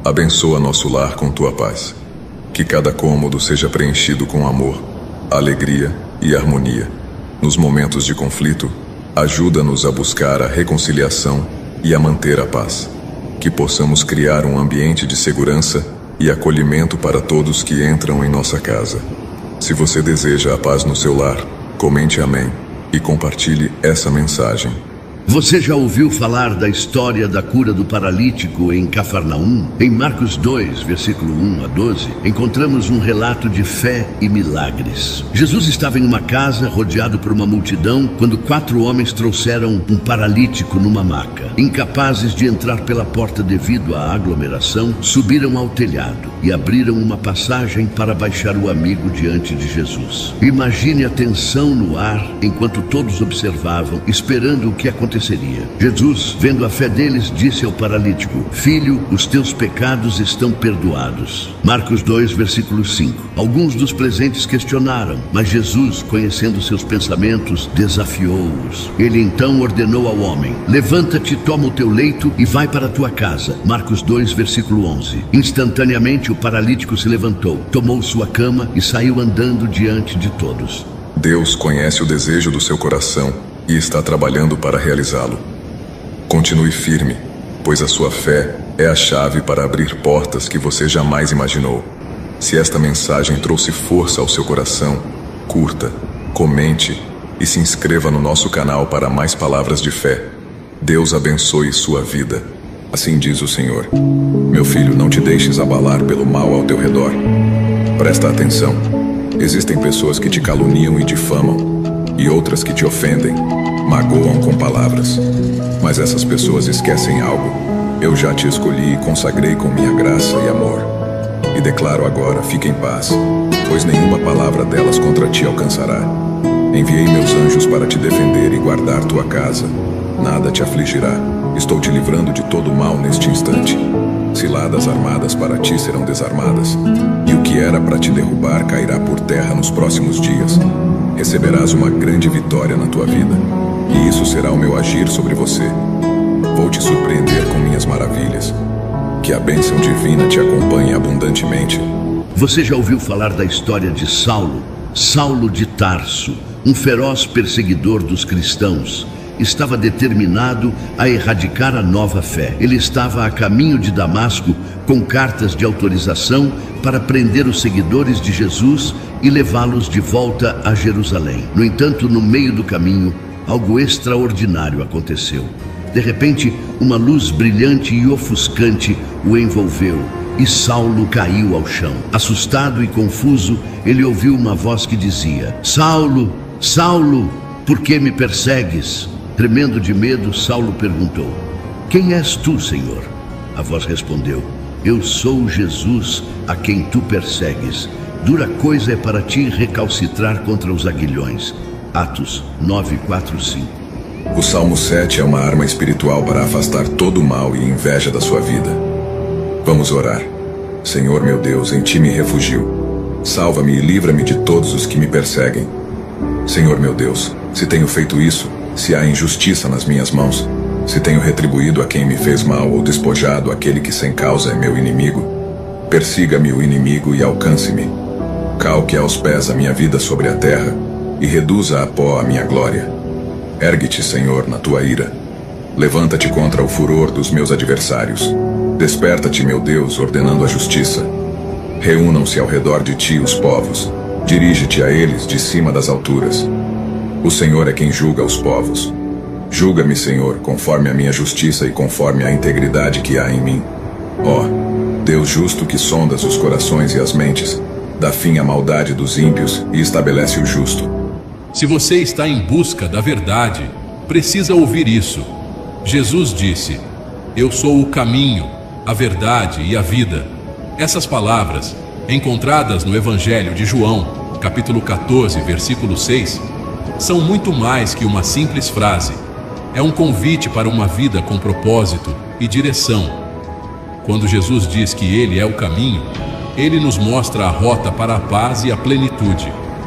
abençoa nosso lar com tua paz. Que cada cômodo seja preenchido com amor, alegria e harmonia. Nos momentos de conflito, ajuda-nos a buscar a reconciliação e a manter a paz. Que possamos criar um ambiente de segurança e acolhimento para todos que entram em nossa casa. Se você deseja a paz no seu lar, comente amém e compartilhe essa mensagem. Você já ouviu falar da história da cura do paralítico em Cafarnaum? Em Marcos dois, versículo um a doze, encontramos um relato de fé e milagres. Jesus estava em uma casa rodeado por uma multidão quando quatro homens trouxeram um paralítico numa maca. Incapazes de entrar pela porta devido à aglomeração, subiram ao telhado e abriram uma passagem para baixar o amigo diante de Jesus. Imagine a tensão no ar enquanto todos observavam, esperando o que aconteceria. Jesus, vendo a fé deles, disse ao paralítico: Filho, os teus pecados estão perdoados. Marcos dois, versículo cinco. Alguns dos presentes questionaram, mas Jesus, conhecendo seus pensamentos, desafiou-os. Ele então ordenou ao homem: Levanta-te, toma o teu leito e vai para a tua casa. Marcos dois, versículo onze. Instantaneamente o paralítico se levantou, tomou sua cama e saiu andando diante de todos. Deus conhece o desejo do seu coração e está trabalhando para realizá-lo. Continue firme, pois a sua fé é a chave para abrir portas que você jamais imaginou. Se esta mensagem trouxe força ao seu coração, curta, comente e se inscreva no nosso canal para mais palavras de fé. Deus abençoe sua vida. Assim diz o Senhor. Meu filho, não te deixes abalar pelo mal ao teu redor. Presta atenção. Existem pessoas que te caluniam e difamam, e outras que te ofendem, magoam com palavras. Mas essas pessoas esquecem algo. Eu já te escolhi e consagrei com minha graça e amor. E declaro agora: fique em paz, pois nenhuma palavra delas contra ti alcançará. Enviei meus anjos para te defender e guardar tua casa. Nada te afligirá. Estou te livrando de todo o mal neste instante. Ciladas armadas para ti serão desarmadas, e o que era para te derrubar cairá por terra nos próximos dias. Receberás uma grande vitória na tua vida, e isso será o meu agir sobre você. Vou te surpreender com minhas maravilhas. Que a bênção divina te acompanhe abundantemente. Você já ouviu falar da história de Saulo? Saulo de Tarso, um feroz perseguidor dos cristãos, estava determinado a erradicar a nova fé. Ele estava a caminho de Damasco com cartas de autorização para prender os seguidores de Jesus e levá-los de volta a Jerusalém. No entanto, no meio do caminho, algo extraordinário aconteceu. De repente, uma luz brilhante e ofuscante o envolveu e Saulo caiu ao chão. Assustado e confuso, ele ouviu uma voz que dizia: Saulo, Saulo, por que me persegues? Tremendo de medo, Saulo perguntou: Quem és tu, Senhor? A voz respondeu: Eu sou Jesus, a quem tu persegues. Dura coisa é para ti recalcitrar contra os aguilhões. Atos nove, quatro, cinco. O Salmo sete é uma arma espiritual para afastar todo o mal e inveja da sua vida. Vamos orar. Senhor meu Deus, em ti me refugio. Salva-me e livra-me de todos os que me perseguem. Senhor meu Deus, se tenho feito isso, se há injustiça nas minhas mãos, se tenho retribuído a quem me fez mal ou despojado aquele que sem causa é meu inimigo, persiga-me o inimigo e alcance-me. Calque aos pés a minha vida sobre a terra e reduza a pó a minha glória. Ergue-te, Senhor, na tua ira. Levanta-te contra o furor dos meus adversários. Desperta-te, meu Deus, ordenando a justiça. Reúnam-se ao redor de ti os povos. Dirige-te a eles de cima das alturas. O Senhor é quem julga os povos. Julga-me, Senhor, conforme a minha justiça e conforme a integridade que há em mim. Ó, Deus justo que sondas os corações e as mentes, dá fim à maldade dos ímpios e estabelece o justo. Se você está em busca da verdade, precisa ouvir isso. Jesus disse: Eu sou o caminho, a verdade e a vida. Essas palavras, encontradas no Evangelho de João, capítulo quatorze, versículo seis, são muito mais que uma simples frase. É um convite para uma vida com propósito e direção. Quando Jesus diz que Ele é o caminho, Ele nos mostra a rota para a paz e a plenitude.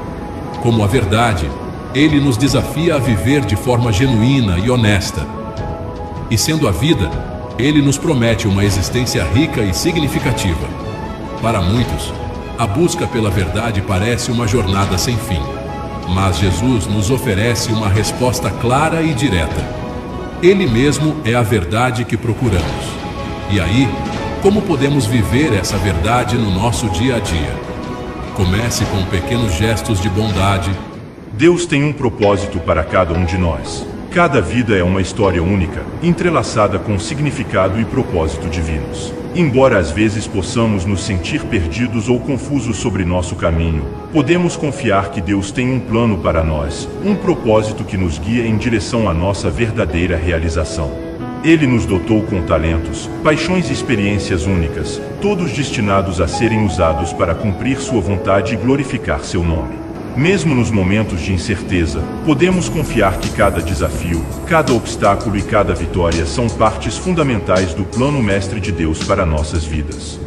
Como a verdade, Ele nos desafia a viver de forma genuína e honesta. E sendo a vida, Ele nos promete uma existência rica e significativa. Para muitos, a busca pela verdade parece uma jornada sem fim. Mas Jesus nos oferece uma resposta clara e direta. Ele mesmo é a verdade que procuramos. E aí, como podemos viver essa verdade no nosso dia a dia? Comece com pequenos gestos de bondade. Deus tem um propósito para cada um de nós. Cada vida é uma história única, entrelaçada com significado e propósito divinos. Embora às vezes possamos nos sentir perdidos ou confusos sobre nosso caminho, podemos confiar que Deus tem um plano para nós, um propósito que nos guia em direção à nossa verdadeira realização. Ele nos dotou com talentos, paixões e experiências únicas, todos destinados a serem usados para cumprir sua vontade e glorificar seu nome. Mesmo nos momentos de incerteza, podemos confiar que cada desafio, cada obstáculo e cada vitória são partes fundamentais do plano mestre de Deus para nossas vidas.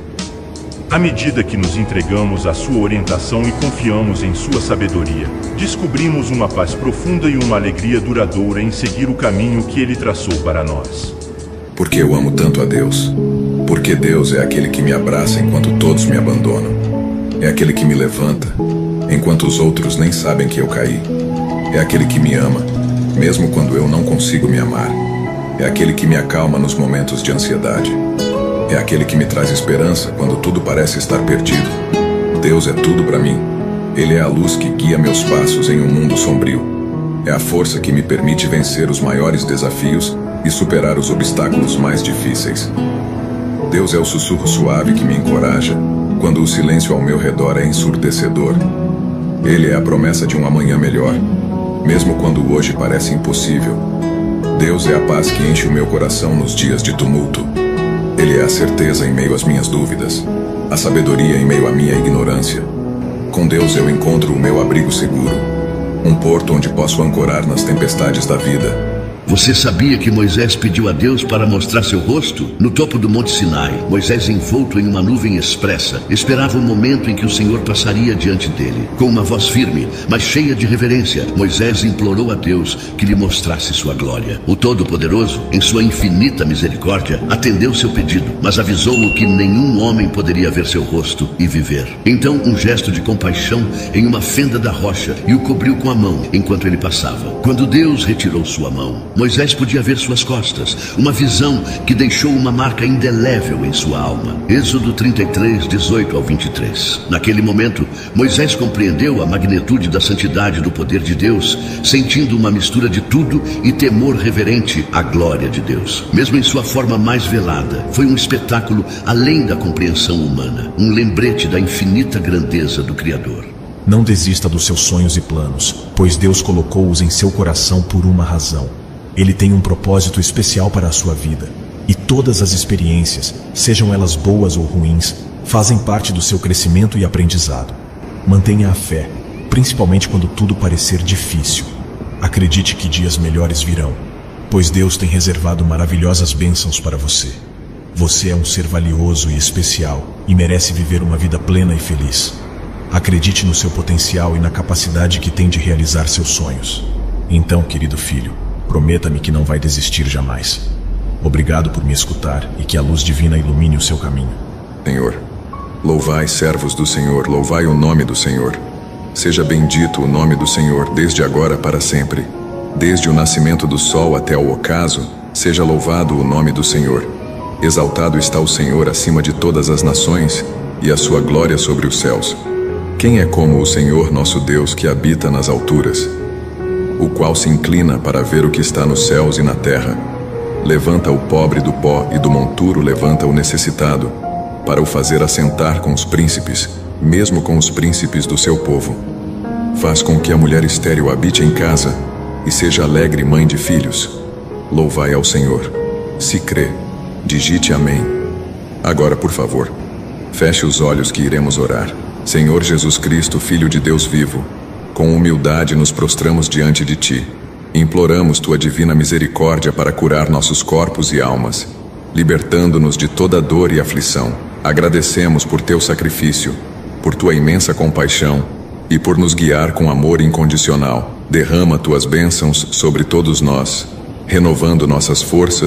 À medida que nos entregamos à sua orientação e confiamos em sua sabedoria, descobrimos uma paz profunda e uma alegria duradoura em seguir o caminho que Ele traçou para nós. Porque eu amo tanto a Deus. Porque Deus é aquele que me abraça enquanto todos me abandonam. É aquele que me levanta enquanto os outros nem sabem que eu caí. É aquele que me ama, mesmo quando eu não consigo me amar. É aquele que me acalma nos momentos de ansiedade. É aquele que me traz esperança quando tudo parece estar perdido. Deus é tudo para mim. Ele é a luz que guia meus passos em um mundo sombrio. É a força que me permite vencer os maiores desafios e superar os obstáculos mais difíceis. Deus é o sussurro suave que me encoraja quando o silêncio ao meu redor é ensurdecedor. Ele é a promessa de um amanhã melhor, mesmo quando o hoje parece impossível. Deus é a paz que enche o meu coração nos dias de tumulto. Ele é a certeza em meio às minhas dúvidas, a sabedoria em meio à minha ignorância. Com Deus eu encontro o meu abrigo seguro, um porto onde posso ancorar nas tempestades da vida. Você sabia que Moisés pediu a Deus para mostrar seu rosto? No topo do Monte Sinai, Moisés, envolto em uma nuvem espessa, esperava o momento em que o Senhor passaria diante dele. Com uma voz firme, mas cheia de reverência, Moisés implorou a Deus que lhe mostrasse sua glória. O Todo-Poderoso, em sua infinita misericórdia, atendeu seu pedido, mas avisou-o que nenhum homem poderia ver seu rosto e viver. Então, um gesto de compaixão em uma fenda da rocha e o cobriu com a mão enquanto ele passava. Quando Deus retirou sua mão, Moisés podia ver suas costas, uma visão que deixou uma marca indelével em sua alma. Êxodo trinta e três, dezoito ao vinte e três. Naquele momento, Moisés compreendeu a magnitude da santidade do poder de Deus, sentindo uma mistura de tudo e temor reverente à glória de Deus. Mesmo em sua forma mais velada, foi um espetáculo além da compreensão humana, um lembrete da infinita grandeza do Criador. Não desista dos seus sonhos e planos, pois Deus colocou-os em seu coração por uma razão. Ele tem um propósito especial para a sua vida. E todas as experiências, sejam elas boas ou ruins, fazem parte do seu crescimento e aprendizado. Mantenha a fé, principalmente quando tudo parecer difícil. Acredite que dias melhores virão, pois Deus tem reservado maravilhosas bênçãos para você. Você é um ser valioso e especial e merece viver uma vida plena e feliz. Acredite no seu potencial e na capacidade que tem de realizar seus sonhos. Então, querido filho, prometa-me que não vai desistir jamais. Obrigado por me escutar e que a luz divina ilumine o seu caminho. Senhor, louvai, servos do Senhor, louvai o nome do Senhor. Seja bendito o nome do Senhor desde agora para sempre. Desde o nascimento do sol até o ocaso, seja louvado o nome do Senhor. Exaltado está o Senhor acima de todas as nações e a sua glória sobre os céus. Quem é como o Senhor nosso Deus que habita nas alturas, o qual se inclina para ver o que está nos céus e na terra? Levanta o pobre do pó e do monturo levanta o necessitado, para o fazer assentar com os príncipes, mesmo com os príncipes do seu povo. Faz com que a mulher estéril habite em casa e seja alegre mãe de filhos. Louvai ao Senhor. Se crê, digite amém. Agora, por favor, feche os olhos que iremos orar. Senhor Jesus Cristo, Filho de Deus vivo, com humildade nos prostramos diante de Ti. Imploramos Tua divina misericórdia para curar nossos corpos e almas, libertando-nos de toda dor e aflição. Agradecemos por Teu sacrifício, por Tua imensa compaixão e por nos guiar com amor incondicional. Derrama Tuas bênçãos sobre todos nós, renovando nossas forças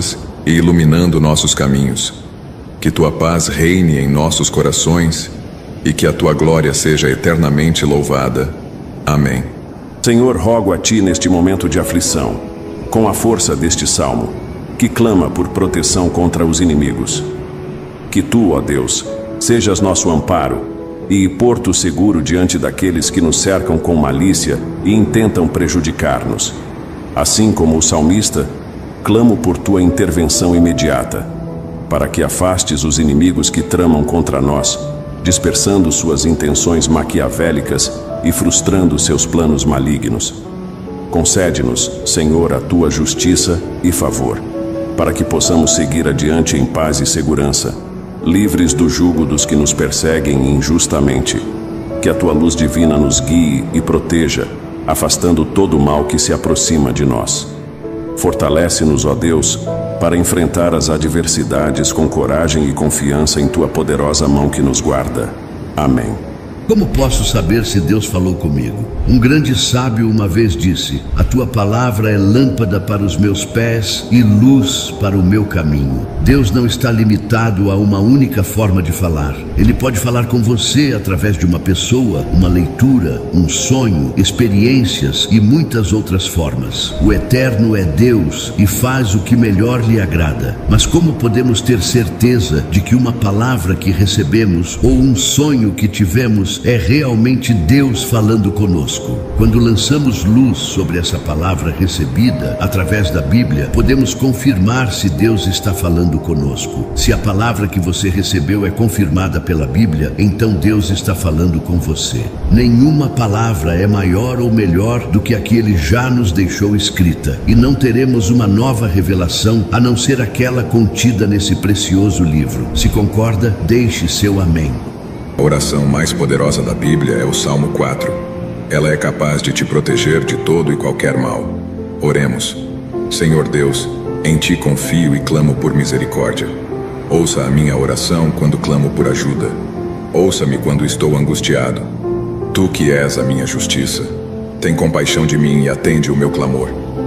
e iluminando nossos caminhos. Que tua paz reine em nossos corações e que a tua glória seja eternamente louvada. Amém. Senhor, rogo a ti neste momento de aflição, com a força deste salmo, que clama por proteção contra os inimigos. Que tu, ó Deus, sejas nosso amparo e porto seguro diante daqueles que nos cercam com malícia e intentam prejudicar-nos. Assim como o salmista, clamo por tua intervenção imediata, para que afastes os inimigos que tramam contra nós, dispersando suas intenções maquiavélicas e frustrando seus planos malignos. Concede-nos, Senhor, a tua justiça e favor, para que possamos seguir adiante em paz e segurança, livres do jugo dos que nos perseguem injustamente. Que a tua luz divina nos guie e proteja, afastando todo o mal que se aproxima de nós. Fortalece-nos, ó Deus, para enfrentar as adversidades com coragem e confiança em tua poderosa mão que nos guarda. Amém. Como posso saber se Deus falou comigo? Um grande sábio uma vez disse: a tua palavra é lâmpada para os meus pés e luz para o meu caminho. Deus não está limitado a uma única forma de falar. Ele pode falar com você através de uma pessoa, uma leitura, um sonho, experiências e muitas outras formas. O Eterno é Deus e faz o que melhor lhe agrada. Mas como podemos ter certeza de que uma palavra que recebemos ou um sonho que tivemos é realmente Deus falando conosco? Quando lançamos luz sobre essa palavra recebida através da Bíblia, podemos confirmar se Deus está falando conosco. Se a palavra que você recebeu é confirmada pela Bíblia, então Deus está falando com você. Nenhuma palavra é maior ou melhor do que a que Ele já nos deixou escrita, e não teremos uma nova revelação a não ser aquela contida nesse precioso livro. Se concorda, deixe seu amém. A oração mais poderosa da Bíblia é o Salmo quatro. Ela é capaz de te proteger de todo e qualquer mal. Oremos. Senhor Deus, em ti confio e clamo por misericórdia. Ouça a minha oração quando clamo por ajuda. Ouça-me quando estou angustiado. Tu que és a minha justiça, tem compaixão de mim e atende o meu clamor.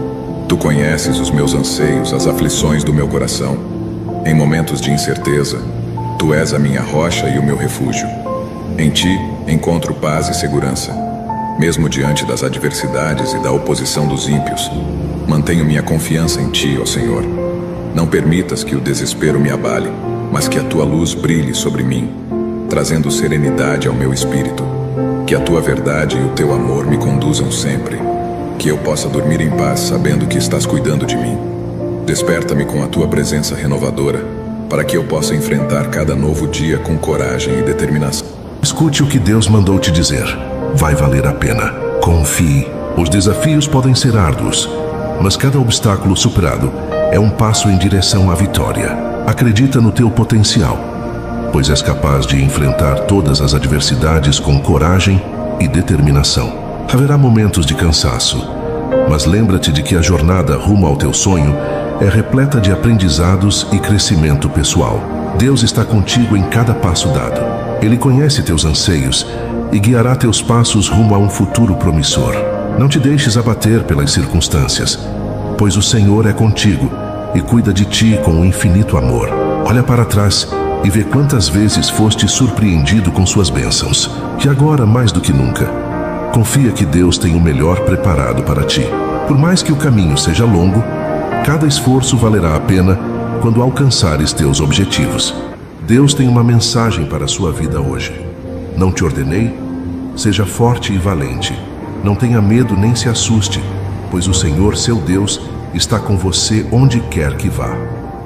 Tu conheces os meus anseios, as aflições do meu coração. Em momentos de incerteza, tu és a minha rocha e o meu refúgio. Em ti encontro paz e segurança. Mesmo diante das adversidades e da oposição dos ímpios, mantenho minha confiança em ti, ó Senhor. Não permitas que o desespero me abale, mas que a tua luz brilhe sobre mim, trazendo serenidade ao meu espírito. Que a tua verdade e o teu amor me conduzam sempre. Que eu possa dormir em paz sabendo que estás cuidando de mim. Desperta-me com a tua presença renovadora, para que eu possa enfrentar cada novo dia com coragem e determinação. Escute o que Deus mandou te dizer. Vai valer a pena. Confie. Os desafios podem ser árduos, mas cada obstáculo superado é um passo em direção à vitória. Acredita no teu potencial, pois és capaz de enfrentar todas as adversidades com coragem e determinação. Haverá momentos de cansaço, mas lembra-te de que a jornada rumo ao teu sonho é repleta de aprendizados e crescimento pessoal. Deus está contigo em cada passo dado. Ele conhece teus anseios e guiará teus passos rumo a um futuro promissor. Não te deixes abater pelas circunstâncias, pois o Senhor é contigo e cuida de ti com um infinito amor. Olha para trás e vê quantas vezes foste surpreendido com suas bênçãos. E agora, mais do que nunca, confia que Deus tem o melhor preparado para ti. Por mais que o caminho seja longo, cada esforço valerá a pena quando alcançares teus objetivos. Deus tem uma mensagem para a sua vida hoje. Não te ordenei? Seja forte e valente. Não tenha medo nem se assuste, pois o Senhor, seu Deus, está com você onde quer que vá.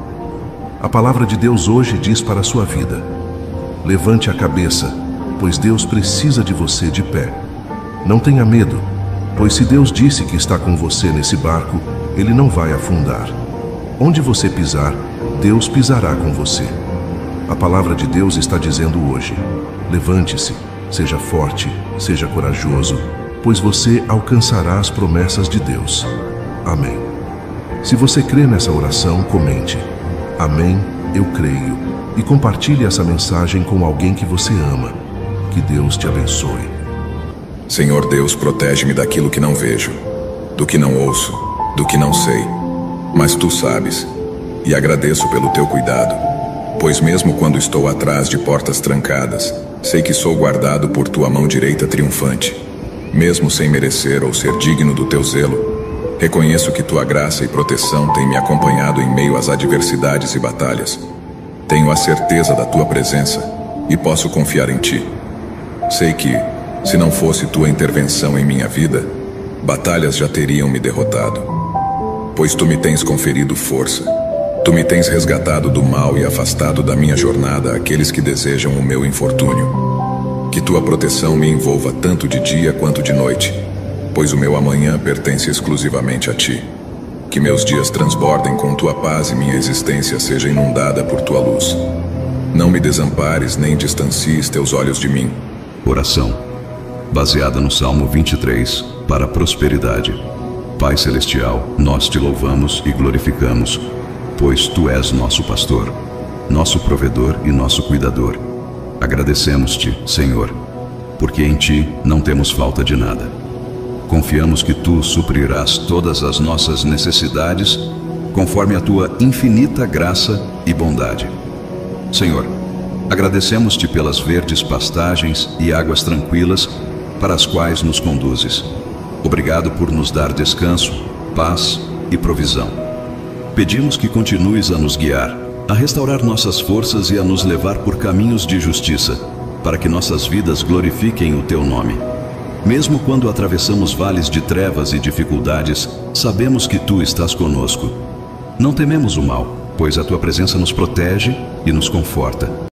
A palavra de Deus hoje diz para a sua vida: levante a cabeça, pois Deus precisa de você de pé. Não tenha medo, pois se Deus disse que está com você nesse barco, Ele não vai afundar. Onde você pisar, Deus pisará com você. A palavra de Deus está dizendo hoje: levante-se, seja forte, seja corajoso, pois você alcançará as promessas de Deus. Amém. Se você crê nessa oração, comente: Amém, eu creio, e compartilhe essa mensagem com alguém que você ama. Que Deus te abençoe. Senhor Deus, protege-me daquilo que não vejo, do que não ouço, do que não sei. Mas tu sabes. e agradeço pelo teu cuidado, pois mesmo quando estou atrás de portas trancadas, sei que sou guardado por tua mão direita triunfante. Mesmo sem merecer ou ser digno do teu zelo, reconheço que tua graça e proteção têm me acompanhado em meio às adversidades e batalhas. Tenho a certeza da tua presença e posso confiar em ti. Sei que, se não fosse tua intervenção em minha vida, batalhas já teriam me derrotado. Pois tu me tens conferido força. Tu me tens resgatado do mal e afastado da minha jornada aqueles que desejam o meu infortúnio. Que tua proteção me envolva tanto de dia quanto de noite, pois o meu amanhã pertence exclusivamente a ti. Que meus dias transbordem com tua paz e minha existência seja inundada por tua luz. Não me desampares nem distancies teus olhos de mim. Oração, baseada no Salmo vinte e três, para a prosperidade. Pai Celestial, nós te louvamos e glorificamos, pois tu és nosso pastor, nosso provedor e nosso cuidador. Agradecemos-te, Senhor, porque em ti não temos falta de nada. Confiamos que tu suprirás todas as nossas necessidades conforme a tua infinita graça e bondade. Senhor, agradecemos-te pelas verdes pastagens e águas tranquilas para as quais nos conduzes. Obrigado por nos dar descanso, paz e provisão. Pedimos que continues a nos guiar, a restaurar nossas forças e a nos levar por caminhos de justiça, para que nossas vidas glorifiquem o teu nome. Mesmo quando atravessamos vales de trevas e dificuldades, sabemos que tu estás conosco. Não tememos o mal, pois a tua presença nos protege e nos conforta.